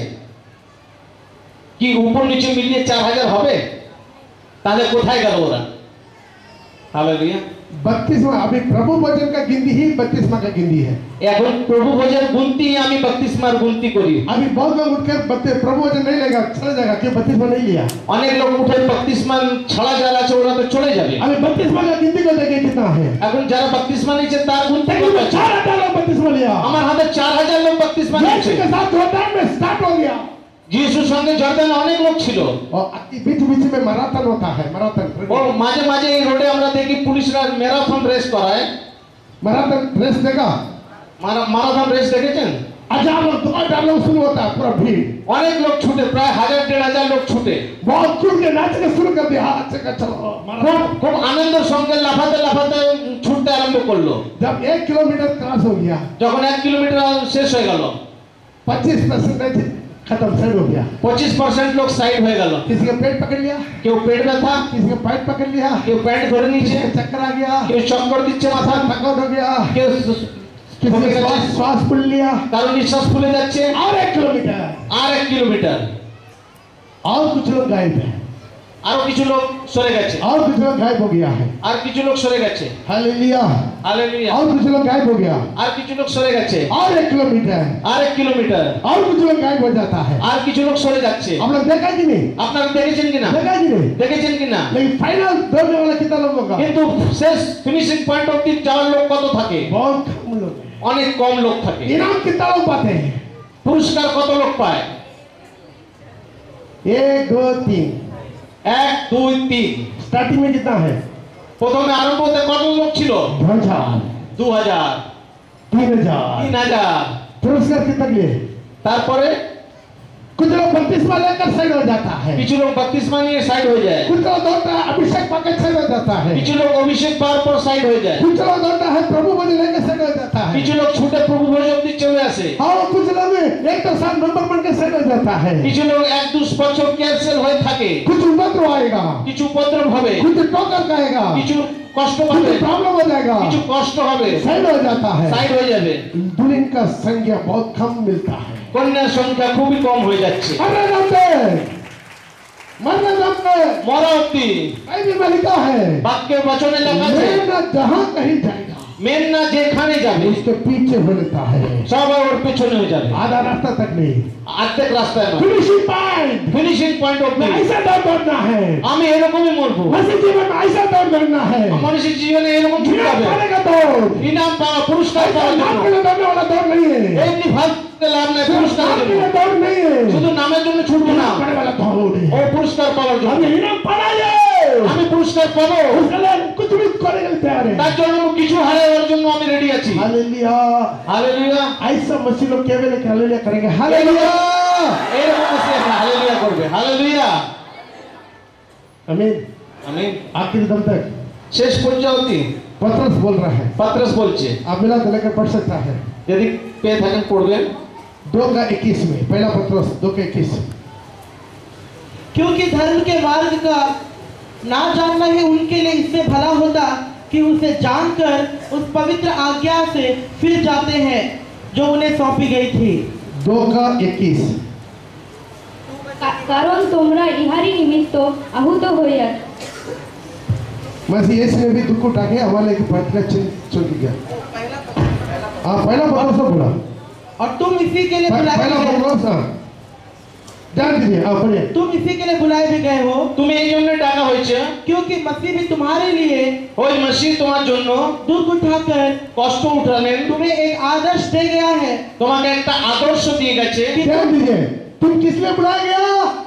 কি উপর নিচে মিলিয়ে চার হাজার হবে? তাহলে কোথায় গেল ওরা? হালেলুয়া। बपतिस्मा अभी प्रभु वचन का गिनती ही बपतिस्मा का गिनती है। এখন প্রভু ভোজের গুনতি আমি বাপ্তিস্মার গুনতি করি। अभी बहुत लोग उठकर बपति- प्रभु वचन नहीं लेगा, चला जाएगा, क्यों बपतिस्मा नहीं लिया। অনেক লোক উঠে বাপ্তিস্মা ছাড়া যারা আছে ওরা তো চলে যাবে। अभी बपतिस्मा का गिनती को देखिए कितना है। এখন যারা বাপ্তিস্মা নিয়েছে তার গুনতি কত तकरीबन আছে? चार हजार लोग बपतिस्मा लिया। আমার हाथे चार हजार लोग बपतिस्मा यीशु নিয়েছে। के साथ जोर्दान में स्टार्ट हो गया যিশুর সঙ্গে জর্দানে অনেক লোক ছিল। और बीच बीच में मैराथन होता है, मैराथन ও মাঝে মাঝে এই রোডে আমরা দেখি পুলিশরা ম্যারাথন রেস করায়। मैराथन रेस देखा, মারা- মারাথন রেস দেখেছেন? हजार लोग दो हजार लोग शुरू होता है, पूरा भीड़ অনেক লোক ছুটে, প্রায় হাজার দেড় হাজার লোক ছুটে बहुत छूट के नाचने शुरू कर दिया, हाथ से कर चलो খুব मैराथन। খুব আনন্দের সঙ্গে লাফাতে লাফাতে ছুটতে আরম্ভ করলো। जब एक किलोमीटर क्रॉस हो गया, যখন এক কিলোমিটার শেষ হয়ে গেল, पच्चीस परसेंट खत्म, साइड हो गया। পঁচিশ পার্সেন্ট লোক সাইড হয়ে গেল। किसी का पेट पकड़ लिया, কেউ পেট ব্যথা, किसी का पैर पकड़ लिया, কেউ প্যান্ট ধরে किसी নিয়েছে, का चक्कर आ गया, কেউ চক্কর দিচ্ছে মাথা, थकावट हो गया, কেউ किसी का श्वास श्वास फूल लिया। কারো নিঃশ্বাস ফুলে যাচ্ছে। और एक किलोमीटर আর এক কিলোমিটার और कुछ लोग गायब है। আরো কিছু লোক সরে গেছে, और कुछ लोग गायब हो गया है। আর কিছু লোক সরে গেছে, हालेलुया। হালেলুয়া, और कुछ लोग गायब हो गया, আর কিছু লোক সরে গেছে, और एक किलोमीटर, আর এক কিলোমিটার, और कुछ लोग गायब हो जाता है। আর কিছু লোক সরে যাচ্ছে। आप लोग देखा कि नहीं? আপনারা দেখেছেন কিনা? देखा कि नहीं? দেখেছেন কিনা? लेकिन फाइनल दौड़ने वाला कितना लोग होगा? কিন্তু শেষ ফিনিশিং পয়েন্ট অবধি যাওয়ার লোক কত থাকে? बहुत कम लोग हैं। অনেক কম লোক থাকে। इनाम कितना लोग पाते हैं? পুরস্কার কত লোক পায়? एक दो तीन। এক দুই তিন। स्टार्टिंग में कितना है? প্রথমে আরম্ভতে কত লোক ছিল? दो हजार, দু হাজার, तीन हजार। তিন হাজার। पुरस्कार कितना लिए? তারপরে कुछ लोग बत्तीसवां लेकर साइड हो जाता है, কিছু লোক বত্রিশমা নিয়ে সাইড হয়ে যায়, कुछ लोग दौड़ता है अभिषेक पाकर साइड हो जाता है, কিছু লোক অভিষেক পাওয়ার পর সাইড হয়ে যায়, कुछ लोग दौड़ता है प्रभु मुझे लेकर साइड हो जाता है, কিছু লোক ছুটে প্রভু ভোজ অবধি চলে আসে, और कुछ लोग एक तो साल नंबर बन के साइड हो जाता है। কিছু লোক এক দু বছর ক্যান্সেল হয়ে থাকে, कुछ उपद्रव आएगा, কিছু উপদ্রব হবে, कुछ टोकर खाएगा, কিছু কষ্ট कुछ পাবে, प्रॉब्लम हो जाएगा, কিছু কষ্ট হবে, साइड हो जाता है। সাইড হয়ে যাবে। दुल्हन का संख्या बहुत कम मिलता है। কন্যার সংখ্যা খুবই কম হয়ে যাচ্ছে। मरने दम पे, मरने दम पे, মরা অবধি बाइबल में लिखा है, বাক্যে বচনে লেখা আছে, मेरा जहां कहीं जाएगा মেন্না যেখানে যাবে उसके पीछे हो लेता है, সবাই ওর পেছনে হয়ে যাবে। आधा रास्ता तक नहीं, অর্ধেক রাস্তায় নয়, फिनिशिंग पॉइंट ফিনিশিং পয়েন্ট অবধি। ऐसा दौड़ दौड़ना है, আমি এরকমই মরবো, मसीह जीवन में ऐसा दौड़ दौड़ना है, মানুষের জীবনে এরকম ছুটতে जीवन হবে। पाने का दौड़, ইনাম পাওয়া, পুরস্কার ऐसा পাওয়ার नाम জন্য। के लिए दौड़ने वाला दौड़ नहीं है, এমনি ভাবতে লাভ নাই, सिर्फ পুরস্কারের नाम के জন্য। लिए दौड़ नहीं है, শুধু নামের জন্য ছুটবো না, इनाम पाने वाला दौड़ ও है। পুরস্কার পাওয়ার জন্য। हम इनाम पाएंगे, আমি पुरस्कार পাবো, उसके लिए कुछ भी करने के लिए तैयार है। তার জন্য কিছু হারানোর জন্য আমি রেডি আছি। हालेलुया। হালেলুয়া। ऐसा मसीह लोग केवल एक हालेलुया करेंगे, हालेलुया, এরকম আছে, হালেলুয়া করবে, হালেলুয়া। आमीन। আমিন। आखिरी दम तक শেষ পর্যায়ে पतरस बोल रहा है, পাত্রাস বলছে, आप मिला तो लेकर पढ़ सकता है, যদি পেয়ে থাকেন পড়বেন। दो का इक्कीस में, पहला पतरस दो का इक्कीस। क्योंकि धर्म के मार्ग का ना जानना ही उनके लिए इससे भला होता कि उसे जानकर उस पवित्र आज्ञा से फिर जाते हैं जो उन्हें सौंपी गई थी। दो का इक्कीस। কা- কারণ তোমরা ইহারি নিমিত্ত আহুত হইয়া मसीह यीशु ने भी दुख उठा के हमारे लिए प्रार्थना चिन्ह चुन गया। हाँ, पहला पतरस ने बोला, और तुम इसी के लिए बुलाए पहला भी गए, पतरस, हाँ, जान दीजिए, हाँ पढ़िए। तुम इसी के लिए बुलाए भी गए हो তুমি এই জন্য ডাকা হয়েছে, क्योंकि मसीह भी तुम्हारे लिए ওই মসিহ তোমার জন্য दुख उठाकर কষ্ট উঠালেন, तुम्हें एक आदर्श दे गया है তোমাকে একটা আদর্শ দিয়ে গেছে। ध्यान दीजिए, तुम किस लिए बुलाया गया?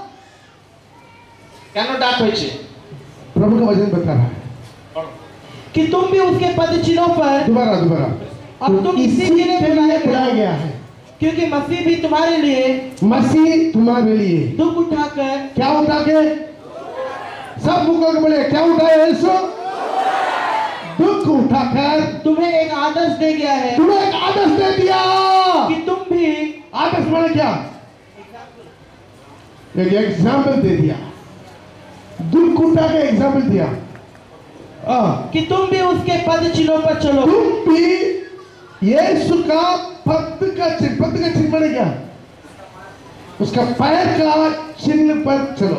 কেন ডাক হয়েছে? प्रभु का वचन बता रहा है। कि तुम भी उसके पद चिन्हों पर दोबारा दोबारा, अब तुम इसी के लिए बुलाए बुलाया गए गया है। क्योंकि मसीह भी तुम्हारे लिए मसीह तुम्हारे लिए दुख उठाकर क्या उठा के, सब मुखों के बोले क्या उठाया यीशु? दुख उठाकर तुम्हें एक आदर्श दे गया है तुम्हें एक आदर्श दे दिया। कि तुम भी आदर्श माने क्या? एक एग्जाम्पल दे दिया, दुख उठा के एग्जाम्पल दिया। आ, कि तुम भी उसके पद चिन्हों पर चलो तुम भी यीशु का पद का चिन्ह, पद का चिन्ह माने क्या? उसका पैर का चिन्ह पर चलो।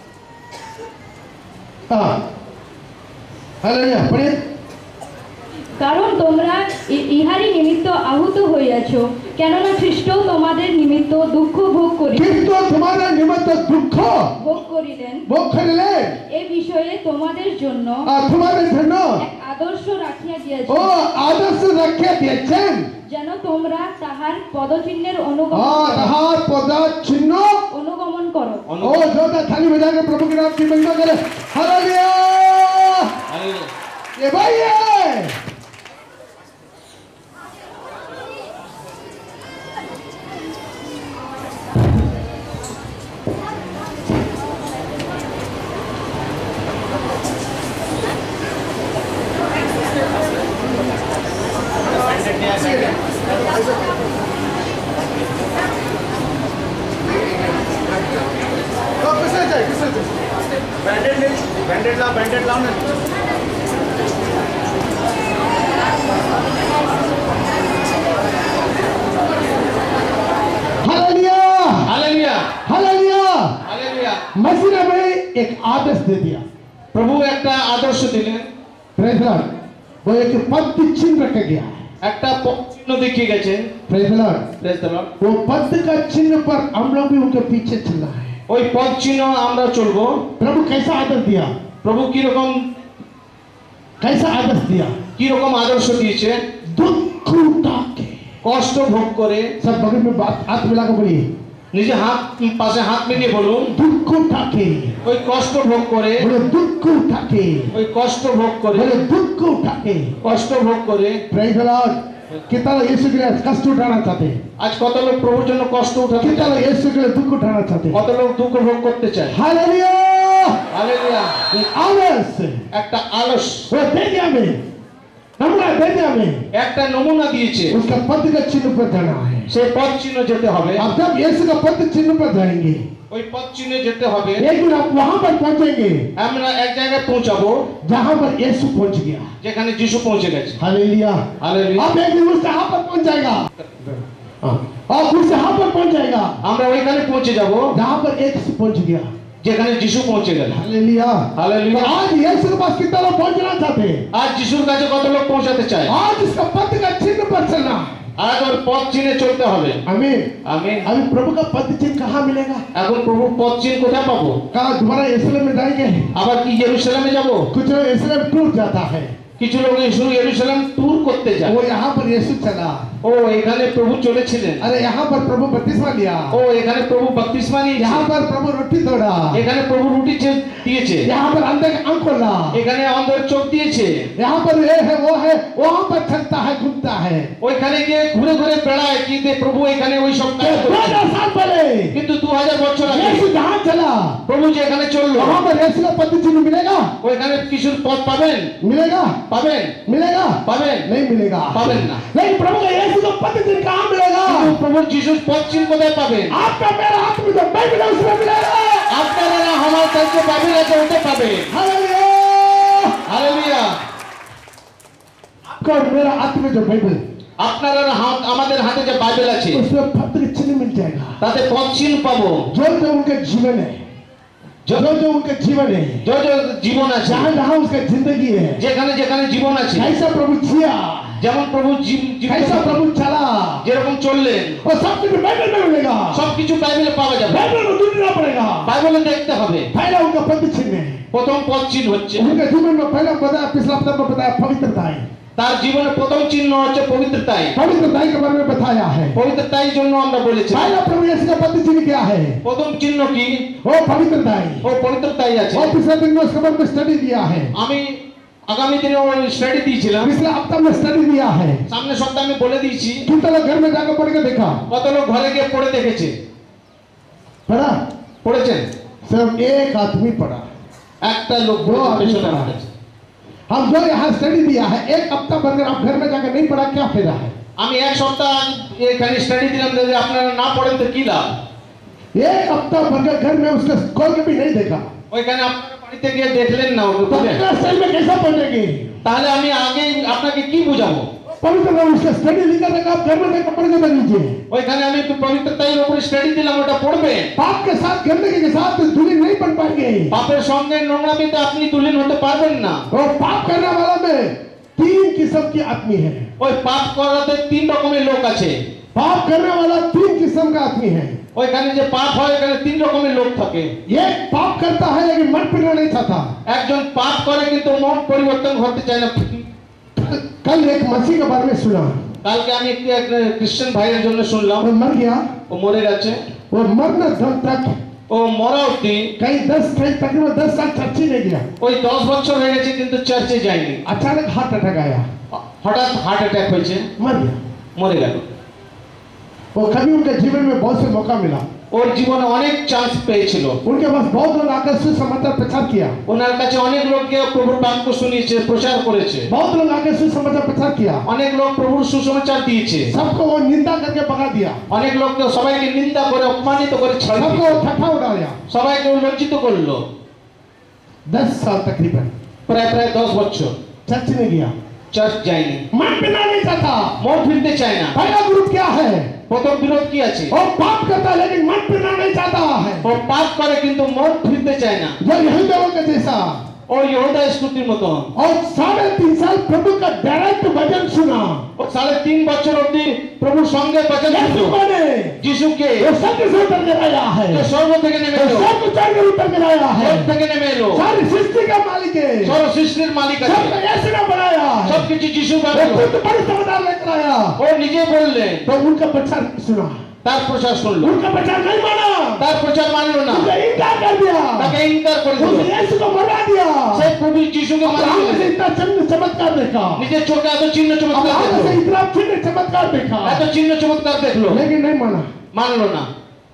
हाँ, हालेलुया, पढ़िए। কারণ তোমরা ই- ইহারি নিমিত্ত আহুত হইয়াছ, কেননা খ্রিস্ট তোমাদের নিমিত্ত দুঃখ ভোগ করি किंतु तुम्हारा निमित्त दुख ভোগ করিলেন। वो कर ले, এ বিষয়ে তোমাদের জন্য आ, तुम्हारे धन এক আদর্শ রাখিয়া দিয়াছে, ओ आदर्श रखे दिए, যেন তোমরা তাহার পদচিহ্নের অনুগমন और করো। हाथ पौधा चिन्ह। অনুগমন করো। ओ जोरदार थाली बजा के प्रभु के नाम की महिमा करे, हालेलुया। হালেলুয়া। ये भाई है। तो किसने चाहिए, किसने चाहिए? ব্যান্ডেড নেই, ব্যান্ডেড লাও, ব্যান্ডেড লাও না। Hallelujah, hallelujah, hallelujah. হালেলুয়া। मसीह ने हमें एक आदेश दे दिया। প্রভু একটা আদর্শ দিলেন, प्रेज द लॉर्ड। वो एक पद चिन्ह रखा गया है। একটা চিহ্ন দেখিয়ে গেছেন। Praise the Lord. Praise the Lord. वो पद का चिन्ह पर हम लोग भी उनके पीछे चलना है। ওই পদ চিহ্ন আমরা চলবো। प्रभु कैसा आदेश दिया? প্রভু কি রকম कैसा आदेश दिया? কি রকম আদর্শ দিয়েছে? दुख उठा के, কষ্ট ভোগ করে, सब बगल में बात हाथ मिला के बोलिए, নিজে হাত পাশে হাত মিলিয়ে বলুন, दुख उठा के, ওই কষ্ট ভোগ করে, बोले दुख उठा के, ওই কষ্ট ভোগ করে, बोले दुख उठा के। কষ্ট ভোগ করে। Praise the Lord. कितना लोग यीशु के लिए कष्ट उठाना चाहते हैं? আজ কত লোক প্রভুর জন্য কষ্ট উঠাতে कितना চায়, लोग यीशु के लिए दुख उठाना चाहते हैं? কত লোক দুঃখ ভোগ করতে চায়। हालेलुया। হালেলুয়া। एक आलस একটা आलस वो दे दिया हमें, नमूना दे दिया हमें। একটা নমুনা দিয়েছে, उसका पद का चिन्ह पर जाना है। সেই পদ চিহ্ন যেতে হবে। अब जब यीशु का पद चिन्ह पर जाएंगे, ওই পদ চিহ্নে যেতে হবে। एक दिन आप वहां पर पहुंचेंगे আমরা এক জায়গায় পৌঁছাবো जहां पर यीशु पहुंच गया। যেখানে যিশু পৌঁছে গেছে। हालेलुया। হালেলুয়া। अब एक दिन उस जहां पर पहुंच जाएगा, हाँ, और उस जहां पर पहुंच जाएगा আমরা ওইখানে পৌঁছে যাব जहां पर यीशु पहुंच गया। যেখানে যিশু পৌঁছে গেল। हालेलुया। हालेलुया। तो आज यीशु के पास कितना लोग पहुंचना चाहते हैं? আজ যিশুর কাছে কত লোক পৌঁছাতে চায়? आज इसका पद का चिन्ह पर चलना। আজ ওর পদ চিহ্নে চলতে হবে। आमीन। আমিন। अभी प्रभु का पद चिन्ह कहाँ मिलेगा? এখন প্রভু পদ চিহ্ন কোথায় পাবো? कहाँ दोबारा यरूशलेम में जाएंगे? আবার কি জেরুজালেমে যাব? कुछ लोग यरूशलेम टूर जाता है, কিছু লোক যিশু জেরুজালেম ট্যুর করতে যায়। वो यहाँ पर यीशु चला। ও এখানে প্রভু চলেছিলেন। अरे यहाँ पर प्रभु बपतिस्मा लिया, ও এখানে প্রভু बपतिस्मा নিয়েছে। यहाँ पर प्रभु रोटी तोड़ा, এখানে প্রভু রুটি চে- দিয়েছে। यहाँ पर अंधे का आंख खोला, এখানে অন্ধের চোখ দিয়েছে। यहाँ पर ये है वो है, वहाँ पर चलता है घूमता है। ওইখানে গিয়ে ঘুরে ঘুরে বেড়ায়, কিন্তু প্রভু এখানে ওই সব কাজ दो করছে। हजार साल पहले কিন্তু দু হাজার বছর আগে यीशु जहाँ चला, প্রভু যে এখানে চললো, वहाँ पर यीशु का पद चिन्ह मिलेगा? ওইখানে কিছুর পথ পাবেন? मिलेगा? পাবেন? मिलेगा? পাবেন? नहीं मिलेगा। पावेन ना। लेकिन प्रभु का यीशु का पद चिन्ह कहाँ मिलेगा? কিন্তু প্রভু যিশুর পথ চিহ্ন কোথায় পাবেন? आपका मेरा हाथ में जो बाइबल है उसमें मिलेगा। আপনারা না আমার কাছে বাইবেল আছে, ওটা পাবে। हालेलुया। হালেলুয়া। आपका और मेरा हाथ में जो बाइबल, আপনারা হাত আমাদের হাতে যে বাইবেল আছে उसमें पद का चिन्ह मिल जाएगा। তাতে পথ চিহ্ন পাবো। जो जो उनका जीवन है, जो जो उनका जीवन है, যে যে জীবন আছে, जहाँ जहाँ उसका जिंदगी है, যেখানে যেখানে জীবন আছে, कैसा प्रभु जिया, যেমন প্রভু জীব- জীবিত कैसा प्रभु चला, যেরকম চললেন, वो सब कुछ बाइबल में मिलेगा। সবকিছু বাইবেলে পাওয়া যাবে। बाइबल में ढूंढना पड़ेगा। বাইবেলে দেখতে হবে। पहला उनका पद चिन्ह है, প্রথম পথ চিহ্ন হচ্ছে उनके जीवन में पहला बताया, पिछला हफ्ता में बताया पवित्रता है। তার জীবনে প্রথম চিহ্ন হচ্ছে পবিত্রতাই। पवित्रताई के बारे में बताया है। পবিত্রতাই জন্য আমরা বলেছি। पहला प्रभु यीशु का पद चिन्ह क्या है? প্রথম চিহ্ন কি? वो पवित्रताई। ও পবিত্রতাই আছে। और पिछले दिन में उसके बारे में स्टडी दिया है, আমি আগামী দিনে স্টাডি দিয়েছিলাম। पिछले हफ्ता में स्टडी दिया है। সামনে সপ্তাহে আমি বলে দিয়েছি। कितना लोग घर में जाकर पढ़ के देखा? কত লোক ঘরে গিয়ে পড়ে দেখেছে? पढ़ा? পড়েছেন? सिर्फ एक आदमी पढ़ा। একটা লোক दो आदमी পেছনে पढ़ा। পড়েছে। हम जो यहाँ स्टडी दिया है, एक हफ्ता भर अगर आप घर में जाकर नहीं पढ़ा, क्या फायदा है? আমি এক সপ্তাহ এখানে স্টাডি দিলাম, যদি আপনারা না পড়েন তো কি লাভ? एक हफ्ता भर घर में उसका खोल के भी नहीं देखा, ওইখানে আপনারা বাড়িতে গিয়ে দেখলেন না ওকে तो পড়ে, अगला सेल में कैसा पढ़ेंगे? তাহলে আমি আগে আপনাকে কি বুঝাবো? पवित्र लोग उसका स्टडी लिखा रखा, आप घर में जाकर पढ़ के देख लीजिए। ওইখানে আমি একটু পবিত্রতার উপরে স্টাডি দিলাম, ওটা পড়বে। पाप के साथ गंदगी के साथ दुल्हन नहीं बन पाएंगे। পাপের সঙ্গে নোংরামিতে আপনি দুলহন হতে পারবেন না। और पाप करने वाला में तीन किस्म की आदमी है। ওই পাপ করাতে তিন রকমের লোক আছে। पाप करने वाला तीन किस्म का आदमी है। ওইখানে যে পাপ হয় ওখানে তিন রকমের লোক থাকে। एक पाप करता है लेकिन मन फिरना नहीं चाहता। একজন পাপ করে কিন্তু মন পরিবর্তন করতে চায় না। कल एक मसीह के बारे में सुना, কালকে আমি একটি এক খ্রিস্টান ভাইয়ের জন্য শুনলাম, वो मर गया, ও মরে গেছে। वो मरने दम तक ও মরা অবধি कहीं दस कहीं तकरीबन दस साल चर्च ही नहीं गया। ওই দশ বছর হয়ে গেছে কিন্তু চার্চে যায়নি। अचानक हार्ट अटैक आया, হঠাৎ হার্ট অ্যাটাক হয়েছে, मर गया। মরে গেল। वो कभी उनके जीवन में बहुत से मौका मिला, ওর জীবনে অনেক চান্স পেয়েছিল। उनके पास बहुत लोग आकर सुसमाचार प्रचार किया, ওনার কাছে অনেক লোককে প্রভুর বাক্য শুনিয়েছে, প্রচার করেছে। बहुत लोग आकर सुसमाचार प्रचार किया, অনেক লোক প্রভুর সুসমাচার দিয়েছে। सबको वो निंदा करके भगा दिया, অনেক লোককে সবাইকে নিন্দা করে অপমানিত করে ছাড় सबको দিয়েছে। ठट्ठा उड़ाया। সবাইকে লজ্জিত করলো। दस साल तकरीबन প্রায় প্রায় দশ বছর चर्च में गया, চার্চ যায়নি, मन फिरना नहीं चाहता। মন ফিরতে চায় না। पहला ग्रुप क्या है? প্রথম বিরোধ কি আছে? वो पाप करता है लेकिन मन फिरना नहीं चाहता है। ও পাপ করে কিন্তু মন ফিরতে চায় না। जो यहूदियों के जैसा ও ইহুদা স্কুটির মতো। और साढ़े तीन साल प्रभु का डायरेक्ट वचन सुना। ও সাড়ে তিন বছর অবধি প্রভুর সঙ্গে বচন यीशु শুনলো। ने যিশুকে वो स्वर्ग से उतर के आया है। যে স্বর্গ থেকে নেমে वो এলো, स्वर्ग चढ़ के उतर के आया है। স্বর্গ থেকে নেমে এলো, सारी सृष्टि का मालिक है। সর্ব সৃষ্টির মালিক আছে, सबका यीशु ने बनाया है। সবকিছু যিশু वो বানালো। खुद बड़ी समझदार लेकर आया। ও নিজে বললেন, तो उनका प्रचार सुना, তার প্রচার শুনলো, उनका प्रचार नहीं माना, তার প্রচার মানলো না, उसे इनकार कर दिया, তাকে ইনকার করে उस দিল। यीशु को मरवा दिया। সে প্রভু যিশুকে अब মারা आगे से দিল। इतना चिन्ह चमत्कार देखा, নিজের চোখে এত চিহ্ন अब চমৎকার आगे से দেখলো, इतना चिन्ह चमत्कार देखा, এত চিহ্ন চমৎকার দেখলো, लेकिन नहीं माना। মানলো না।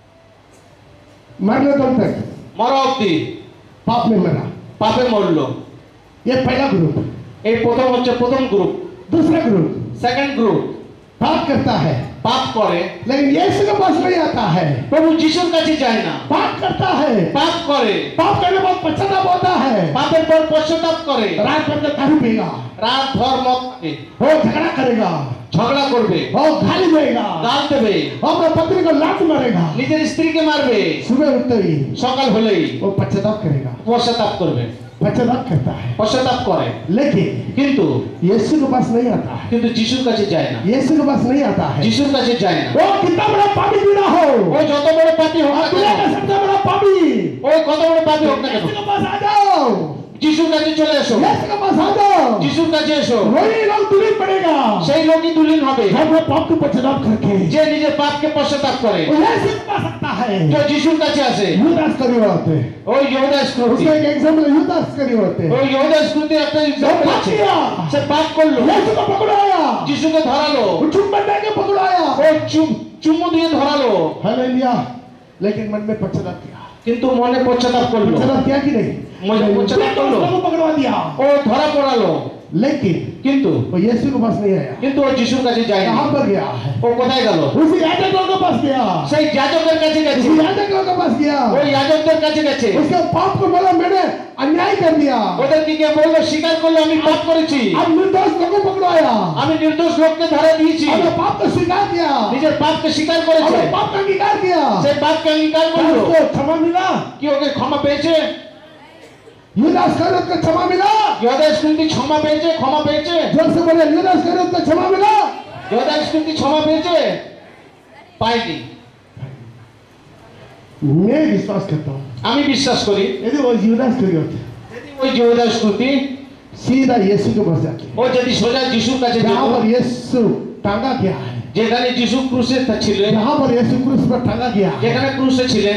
मरने दम तक মরা অবধি पाप में मरा। পাপে মরলো। ये पहला ग्रुप। এই প্রথম হচ্ছে প্রথম গ্রুপ। दूसरा ग्रुप সেকেন্ড গ্রুপ पाप करता है পাপ করে, लेकिन यीशु के पास नहीं आता है। প্রভু যিশুর কাছে যায় না। पाप करता है, পাপ করে, पाप करने के बाद पश्चाताप होता है, পাপের পর পশ্চাতাপ করে, रात भर तक दारू पीएगा, রাত ভর মদ খাবে, वो झगड़ा करेगा, ঝগড়া করবে, वो गाली देगा, গাল দেবে, और अपने पत्नी को लात मारेगा। নিজের স্ত্রীকে মারবে, सुबह उठते ही সকাল হলেই वो पश्चाताप करेगा, পশ্চাতাপ করবে, पश्चाताप करता है। পশ্চাতাপ করে, लेकिन কিন্তু यीशु के पास नहीं आता है, কিন্তু যিশুর কাছে যায় না। यीशु के पास नहीं आता है। যিশুর কাছে যায় না। वो कितना बड़ा पापी क्यों ना हो, ও যত বড় পাপী হোক না दुनिया का কেন, सबसे बड़ा पापी, ও কত বড় পাপী হোক না কেন, यीशु के पास आ जाओ, যিশুর কাছে চলে এসো, यीशु के पास आ जाओ, যিশুর কাছে এসো। वही लोग दुलित पड़ेगा সেই লোকই দুলিন হবে जब वो पाप को पश्चाताप करके যে নিজের পাপকে পশ্চাতাপ করে, वो यीशु के पास आता है। যে যিশুর কাছে আসে। यूदास करियोत, ওই ইহুদা স্কুটি, उसका एक एग्जाम्पल यूदास करियोत, ওই ইহুদা স্কুটি একটা वो এক্সাম্পল पाप আছে। किया, সে পাপ করলো, यीशु को पकड़ाया, যিশুকে ধরালো, वो चुम्बन देके पकड़ाया, ও চুম- চুম্বু দিয়ে ধরালো, हालेलुया। लेकिन मन में पश्चाताप किया, কিন্তু মনে পশ্চাতাপ করলো, पश्चाताप किया कि नहीं? মনে পশ্চাতাপ করলো, उसको पकड़वा दिया, ও ধরা পড়ালো, लेकिन কিন্তু वो यीशु के पास नहीं आया। কিন্তু ও যিশুর কাছে যায় না। कहाँ पर गया है? ও কোথায় গেল? उसी याजकों के पास गया, সেই যাজকের কাছে গেছে, उसी याजकों के पास गया, ওই যাজকদের কাছে গেছে। उसके पाप को बोला मैंने अन्याय कर दिया, ওদের কি কে বললো, স্বীকার করলো আমি পাপ করেছি, अब निर्दोष लोगों को पकड़वाया, আমি নির্দোষ লোককে ধরে দিয়েছি, और वो पाप को स्वीकार किया, নিজের পাপকে স্বীকার और করেছে, वो पाप का अंगीकार किया, সেই पापকে অঙ্গীকার क्या করলো। उसको क्षमा मिला? কি ওকে ক্ষমা পেয়েছে? यूदास करियोत को क्षमा मिला? ইহুদা স্কুটি ক্ষমা পেয়েছে, ক্ষমা পেয়েছে, जोर से बोले यूदास करियोत को क्षमा मिला? ইহুদা স্কুটি ক্ষমা পেয়েছে? পায়নি। मैं विश्वास करता हूँ আমি বিশ্বাস করি यदि वो यूदास करियोत ওই ইহুদা স্কুটি सीधा यीशु के पास जाके ও যদি সোজা যিশুর কাছে जहाँ যেত, पर यीशु टांगा गया है, যেখানে যিশু ক্রুশে ছিলেন, जहाँ पर यीशु क्रूस पर टांगा गया है, যেখানে ক্রুশে ছিলেন,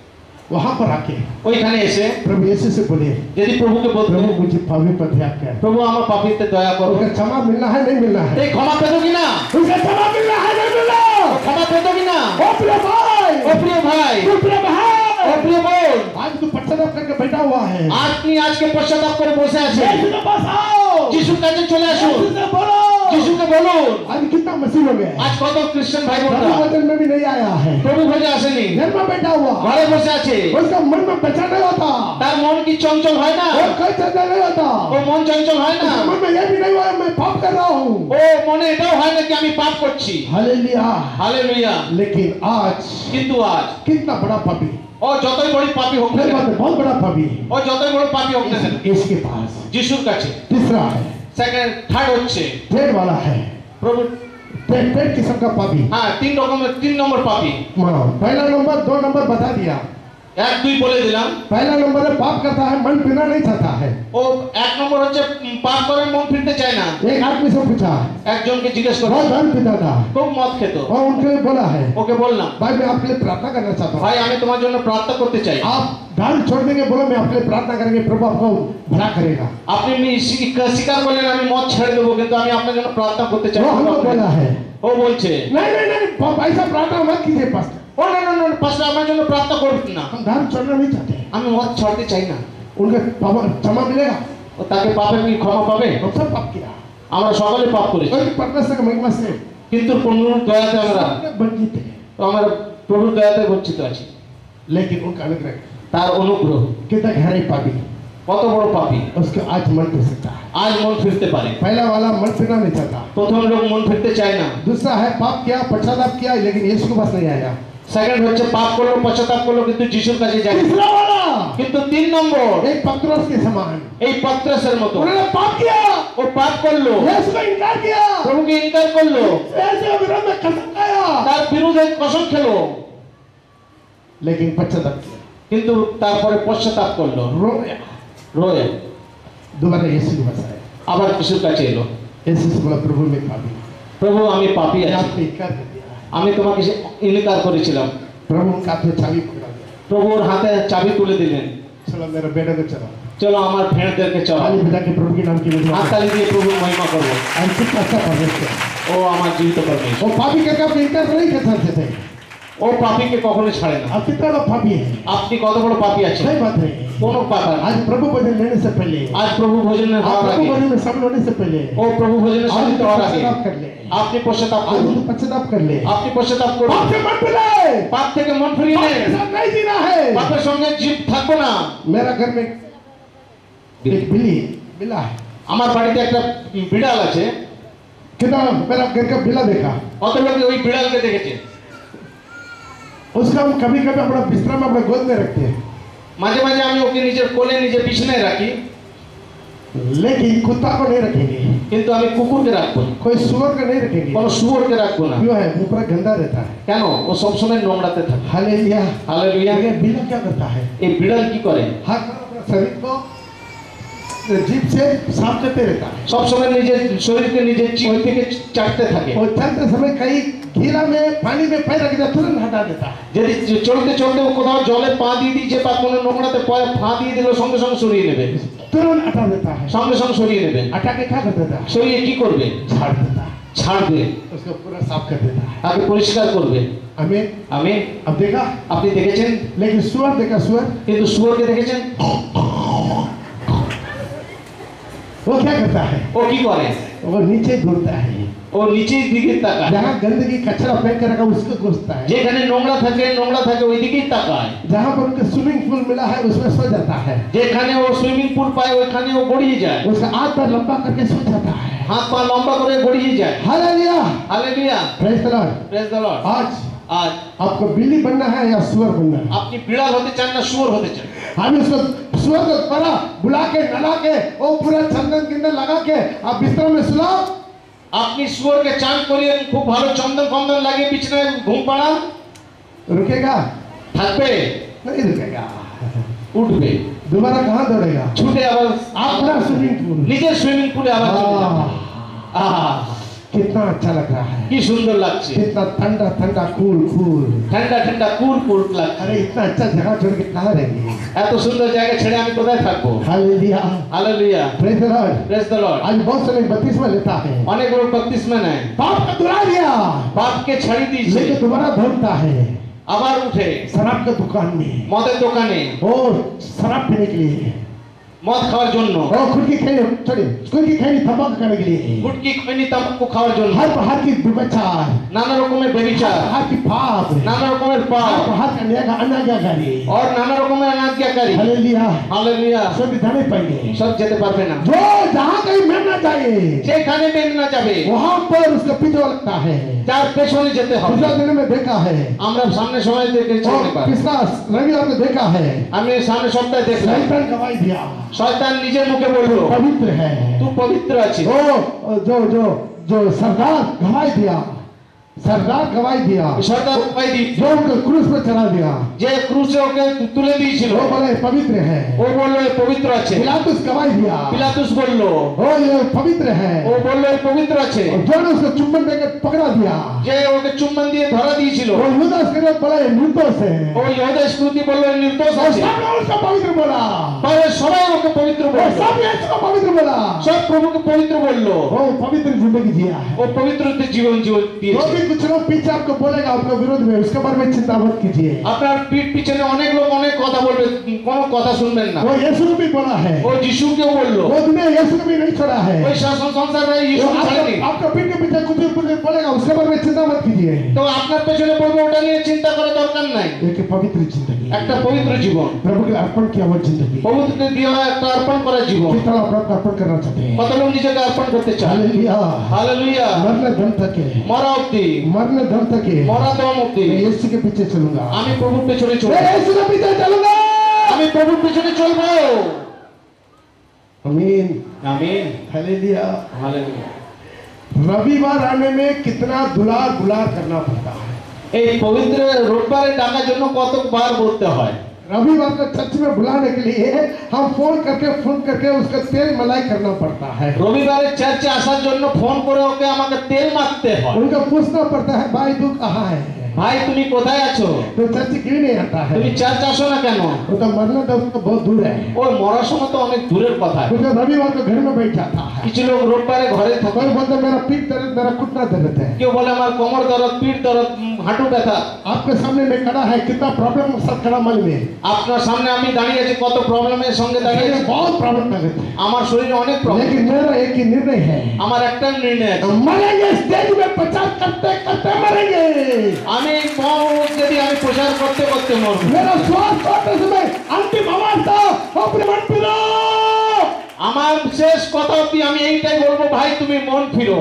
वहाँ पर आके ওইখানে এসে प्रभु यीशु से बोले যদি প্রভুকে বলতেন, प्रभु मुझे पापी पर दया कर, প্রভু আমার পাপীতে দয়া করো, उसका क्षमा मिलना है नहीं मिलना है, এই ক্ষমা পেত কিনা, उसका क्षमा मिलना है नहीं मिलना? ক্ষমা পেত কিনা? ओ प्रिय भाई, ও প্রিয় ভাই, ओ प्रिय ও भाई, প্রিয় বোন, आज तू पश्चाताप करके बैठा हुआ है, আপনি আজকে পশ্চাতাপ করে বসে আছেন, यीशु के पास आओ, যিশুর কাছে চলে আসুন, यीशु से बोलो। যিশুকে বলুন। आज कितना मसीह हो गया, আজ कत খ্রিস্টান ভাই प्रभु বোনরা वचन में भी नहीं आया है, প্রভু ভোজে আসেনি, घर में बैठा हुआ, ঘরে বসে আছে, उसका मन में बचा नहीं होता, তার মন কি চঞ্চল হয় না? वो कोई चलता नहीं होता, ও মন চঞ্চল হয় না? उसके मन में ये भी नहीं हुआ मैं पाप कर रहा हूँ। ও মনে এটাও হয় না কি আমি পাপ করছি। हालेलुया। হালেলুয়া। लेकिन आज কিন্তু আজ कितना बड़ा पापी, ও যতই বড় পাপী হোক না नहीं কেন, बात है, बहुत बड़ा पापी ও যতই বড় পাপী হোক না কেন, इस- इसके पास যিশুর কাছে। तीसरा है, সেকেন্ড থার্ড হচ্ছে पेड़ वाला है, প্রভু। पेड़ पेड़ किस्म का पापी। হ্যাঁ, তিন রকমের, তিন নম্বর পাপী। हाँ, पहला नंबर दो नंबर बता दिया, এক দুই বলে দিলাম। पहला नंबर है पाप करता है मन पीना नहीं चाहता है। ও এক নম্বর হচ্ছে উম, পাপ করে মন ফিরতে চায় না। एक आदमी से पूछा, একজনকে জিজ্ঞেস वो করো, दारू पीता था খুব মদ খেত, और उनके लिए बोला है ওকে বললাম भाई मैं आपके लिए प्रार्थना करना चाहता हूँ, ভাই আমি তোমার জন্য প্রার্থনা করতে চাই, आप दारू छोड़ देंगे, बोलो मैं आपके लिए प्रार्थना करेंगे, प्रभु आपको भला करेगा। আপনি মি- স্বী- স্বীকার করলেন আমি মদ ছেড়ে দেবো, কিন্তু আমি আপনার জন্য প্রার্থনা করতে চাই। वो हमको बोला है ও बलছে नहीं नहीं नहीं प- ऐसा प्रार्थना मत कीजिए पास्टर, ও না না না পাশে আমার জন্য প্রার্থনা করবেন না, हम दारू छोड़ना नहीं चाहते, আমি মদ ছাড়তে চাই না। उनका पाप- क्षमा मिलेगा, ও তাকে পাপের কি ক্ষমা পাবে? हम सब पाप किया, আমরা সকলে পাপ করেছি, उनकी परमेश्वर की महिमा से কিন্তু প্রভুর দয়াতে আমরা सबने वंचित है, আমরা প্রভুর দয়াতে বঞ্চিত আছি। लेकिन उनका अनुग्रह তার অনুগ্রহ कितना गहरे पापी, কত বড় পাপী, उसको आज मन फिर सकता है। আজ মন ফিরতে পারে। पहला वाला मन फिरना नहीं चाहता, প্রথম লোক মন ফিরতে চায় না। दूसरा है पाप किया, पश्चाताप किया, लेकिन यीशु के पास नहीं आया। সেকেন্ড হচ্ছে পাপ করলো, পশ্চাতাপ করলো, কিন্তু যিশুর কাছে যায় না। तीसरा वाला কিন্তু তিন নম্বর एक पत्रोस के समान, এই পত্রসের মতো, उन्होंने पाप किया, ও পাপ করলো, यीशु का इनकार किया, প্রভুকে ইনকার করলো, यीशु के विरोध में कसम खाया, তার বিরুদ্ধে কসম খেলো, लेकिन पश्चाताप किया, কিন্তু তারপরে পশ্চাতাপ করলো, रोया, রোয়ে दोबारा यीशु के पास आया। আবার যিশুর কাছে এলো। यीशु से बोला, प्रभु मैं पापी हूं, প্রভু আমি পাপী मैंने আছি, आपको इनकार कर दिया। আমি তোমাকে ইনকার করেছিলাম। प्रभु उनका हाथ में चाबी पकड़ा दिया, প্রভুর হাতে চাবি তুলে দিলেন, चलो मेरे बेटे को चलो, চলো আমার ফ্রেন্ডদেরকে চলো, ताली बजा के प्रभु के नाम की मुझे হাততালি দিয়ে প্রভুর মহিমা করবো। और कुछ अच्छा परमेश्वर, ও আমার জীবিত परमेश्वर। वो पापी करके आप इनकार नहीं कर सकते थे। ও পাপীকে কখনো ছাড়ে না। आप कितना बड़ा पापी है, আপনি কত বড় পাপী আছেন, सही बात है। কোনো পাপা না। आज प्रभु भोजन लेने से पहले, আজ প্রভু ভোজনের आप হওয়ার प्रभु আগে, भोजन में शामिल होने से पहले ও প্রভু ভোজনের आज সামিল হওয়ার আগে पश्चाताप कर ले, আপনি পশ্চাতাপ आज করুন, पश्चाताप कर ले, আপনি পশ্চাতাপ করুন। पाप से मत मिले, পাপ থেকে মন ফিরিয়ে पाप নেন, के साथ नहीं जीना है। পাপের সঙ্গে জীব থাকবো না। मेरा घर में एक बिल्ली बिल्ला है, আমার বাড়িতে একটা বিড়াল আছে। कितना मेरा घर का बिल्ला देखा, কত লোকে ওই বিড়ালকে দেখেছে। उसका हम कभी कभी अपना बिस्तर में अपने गोद में रखते हैं, মাঝে মাঝে আমি ওকে নিজের কোলে নিজে বিছানায় রাখি, लेकिन कुत्ता को नहीं रखेंगे, কিন্তু আমি কুকুরকে রাখবো না, कोई सुअर को नहीं रखेंगे। কোনো শুয়োরকে রাখবো না। क्यों है, ऊपर गंदा रहता है। কেন? ও সবসময় নোংরাতে থাকে। हालेलुया। হালেলুয়া। ये बिल्ला क्या करता है, এই বিড়াল কি করে? हर बार अपने शरीर को जीभ से साफ करते रहता है। সবসময় নিজের শরীরকে নিজের জিভ থেকে চাটতে থাকে। और चलते समय कहीं गीला में पानी में पैर रख दिया, तुरंत हटा देता है। যদি চলতে চলতে ও কোথাও জলে পা দিয়ে দিয়েছে বা কোনো নোংরাতে পায়ে ফা দিয়ে দিল, সঙ্গে সঙ্গে সরিয়ে নেবে, तुरंत हटा देता है। সঙ্গে সঙ্গে সরিয়ে নেবে। हटा के क्या कर देता है, সরিয়ে কি করবে? झाड़ देता है, ছাড়বে, उसको पूरा साफ कर देता है। তাকে পরিষ্কার করবে। हमें আমি अब देखा, আপনি দেখেছেন, लेकिन सुअर देखा, सुअर কিন্তু শুয়োরকে দেখেছেন? वो क्या करता है, ও কি করে? वो नीचे घूरता है, ও নিচের দিকে তাকায়, जहाँ गंदगी कचरा फेंक कर रखा उसको घुसता है, যেখানে নোংরা থাকে নোংরা থাকে ওই দিকেই তাকায়, जहाँ पर उनको स्विमिंग पूल मिला है उसमें सो जाता है, যেখানে ও সুইমিং পুল পায় ওইখানে ও গড়িয়ে যায়, उसका हाथ पैर लंबा करके सो जाता है। হাত পা লম্বা করে গড়িয়ে যায়। Hallelujah, hallelujah, praise the Lord. Praise the Lord. आज আজ आपको बिल्ली बनना है या सुअर बनना है, আপনি বিড়াল হতে চান না শুয়োর হতে চান? हम इसको सुअर को परा बुला के नला के वो पूरा चंदन किंदन लगा के आप बिस्तर में सुलाओ, আপনি শুয়োরকে চান করিয়ে খুব ভালো চন্দন ফন্দন লাগিয়ে বিছানায় ঘুম পাড়ান, रुकेगा থাকবে? नहीं रुकेगा, উঠবে, दोबारा कहाँ दौड़ेगा, ছুটে আবার अपना स्विमिंग पूल। নিজের সুইমিং পুলে আবার চলে যাবে। আহা, कितना अच्छा लग रहा है, কি সুন্দর লাগছে, कितना ठंडा ठंडा कूल कूल। ঠান্ডা ঠান্ডा কুল কুল লাগছে। अरे इतना अच्छा जगह छोड़ के कहाँ रहेंगे। এত সুন্দর জায়গা ছেড়ে আমি কোথায় থাকবো? Hallelujah, hallelujah, praise the Lord. Praise the Lord. आज बहुत सारे बत्तीसवां लेता है, অনেক লোক বপ্তিস্মা নেয়, पाप का दुरा दिया, পাপকে ছাড়িয়ে দিয়েছে, लेकिन दोबारा दौड़ता है আবার উঠে शराब की दुकान में মদের দোকানে और शराब पीने के लिए, মদ খাওয়ার জন্য, और खुद की खैनी छोड़ी खुद की खैनी तबाह करने के लिए, গুটকি খৈনি তামাকু খাওয়ার জন্য, हर प्रकार की दुर्व्यवहार, নানা রকমের বেবিচার, हर प्रकार की पाप, নানা রকমের हर পাপ प्रकार का अन्याय अनाज्ञाकारी। और নানা রকমের অনাজ্ঞাকারী। हालेलुया, হালেলুয়া, सब जाने पाएंगे, সব যেতে পারবে না। जो जहाँ कहीं मिलना चाहिए যেখানে বের না যাবে वहाँ पर उसका पीछे लगता है। তার পেছনে যেতে হবে। पिछला दिन में देखा है আমরা সামনে সময় দেখেছি और অনেকবার। पिछला रविवार में देखा है, আমি সামনে সপ্তাহে দেখলাম शैतान गवाही दिया, শয়তান নিজের মুখে বলল पवित्र है, তুই পবিত্র আছিস। वो जो जो जो सरदार गवाही दिया, सरदार गवाही दिया, শয়তান কই দি जो उनको क्रूस पर चढ़ा दिया, যে ক্রুশে ওকে তুলে দিয়েছিল वो बोले पवित्र है। ও বলল এ পবিত্র আছে। पिलातुस गवाही दिया, পিলাতুস বলল वो ये पवित्र है। ও বলল এ পবিত্র আছে। और जो ने उसको चुम्बन देकर पकड़ा दिया, যে ওকে চুম্বন দিয়ে ধরা দিয়েছিল वो यूदा इसके बोला ये निर्दोष है, ও ইহুদা স্মৃতি বলল এ নির্দোষ और আছে। सब ने उसको पवित्र बोला, পরে সবাই ওকে পবিত্র और বলল, सब यीशु को पवित्र बोला। সব প্রভুকে পবিত্র বলল। वो पवित्र जिंदगी जिया है। ও পবিত্রতে জীবন জীবন जो দিয়েছে। भी कुछ लोग पीछे आपको बोलेगा आपके विरोध में, उसके बारे में चिंता मत कीजिए। আপনার পিঠ পিছনে অনেক লোক অনেক কথা বলবে, কোনো কথা শুনবেন না। वो यीशु को भी बोला है, ও যিশুকেও বলল, वो दुनिया यीशु को भी नहीं छोड़ा है। ওই শাসন সংসারে वो যিশু ছাড়েনি। आपको आपके पीठ के पीछे कुछ भी बोलेगा उसके बारे में चिंता मत कीजिए। তো আপনার পেছনে বলবো ওটা নিয়ে চিন্তা করার দরকার নাই। एक पवित्र जिंदगी, একটা পবিত্র জীবন, प्रभु के लिए अर्पण किया हुआ जिंदगी। পবিত্র দিয়ে একটা অর্পণ করা জীবন। कितना लोग अपना अर्पण करना चाहते हैं? কত लोग নিজেকে অর্পণ করতে চায়? Hallelujah, hallelujah. मरने दम तक है, মরা অবধি, मरने दम तक है, মরা দম অবধি मैं यीशु के पीछे चलूंगा, আমি প্রভুর পেছনে मैं চলবো, यीशु के पीछे चलूंगा। আমি প্রভুর পেছনে চলবো। आमीन, আমিন। हालेलुया। হালেলুয়া। रविवार आने में कितना दुलार बुलार करना पड़ता है। এই পবিত্র রোববারে ডাকার জন্য কতবার বলতে হয়? रविवार को चर्च में बुलाने के लिए हम फोन करके फोन करके उसका तेल मलाई करना पड़ता है। রবিবারে চার্চে আসার জন্য ফোন করে ওকে আমাকে তেল মাখতে হয়। उनको पूछना पड़ता है, भाई तू कहाँ है? ভাই তুমি কোথায় আছো? तो चर्च क्यों नहीं आता है? তুমি চার্চ আসো না কেন? वो तो मरना तो उसको बहुत दूर है, ওই মরার সময় তো অনেক দূরের কথা। क्योंकि रविवार को घर में बैठ जाता है। কিছু লোক রোববারে ঘরে থাকে। कोई बोलता है मेरा पीठ दर्द, मेरा घुटना दर्द है। কেউ বলে আমার কোমর দরদ, পিঠ দরদ, উম, হাঁটু ব্যথা। आपके सामने में खड़ा है, कितना प्रॉब्लम सब खड़ा मन में, আপনার সামনে আমি দাঁড়িয়ে আছি, কত প্রবলেমের সঙ্গে দাঁড়িয়ে আছি। बहुत प्रॉब्लम लगे थे, আমার শরীরে অনেক প্রবলেম। लेकिन मेरा एक ही निर्णय है, আমার একটা निर्णय আছে, मरेंगे स्टेज में प्रचार करते करते मरेंगे। আমি মরব যদি আমি প্রচার করতে করতে মরব। मेरा श्वास छोड़ते समय अंतिम आवाज था, अपने मन फिरो। আমার শেষ কথা অবধি আমি এইটাই বলবো, ভাই তুমি মন ফিরো।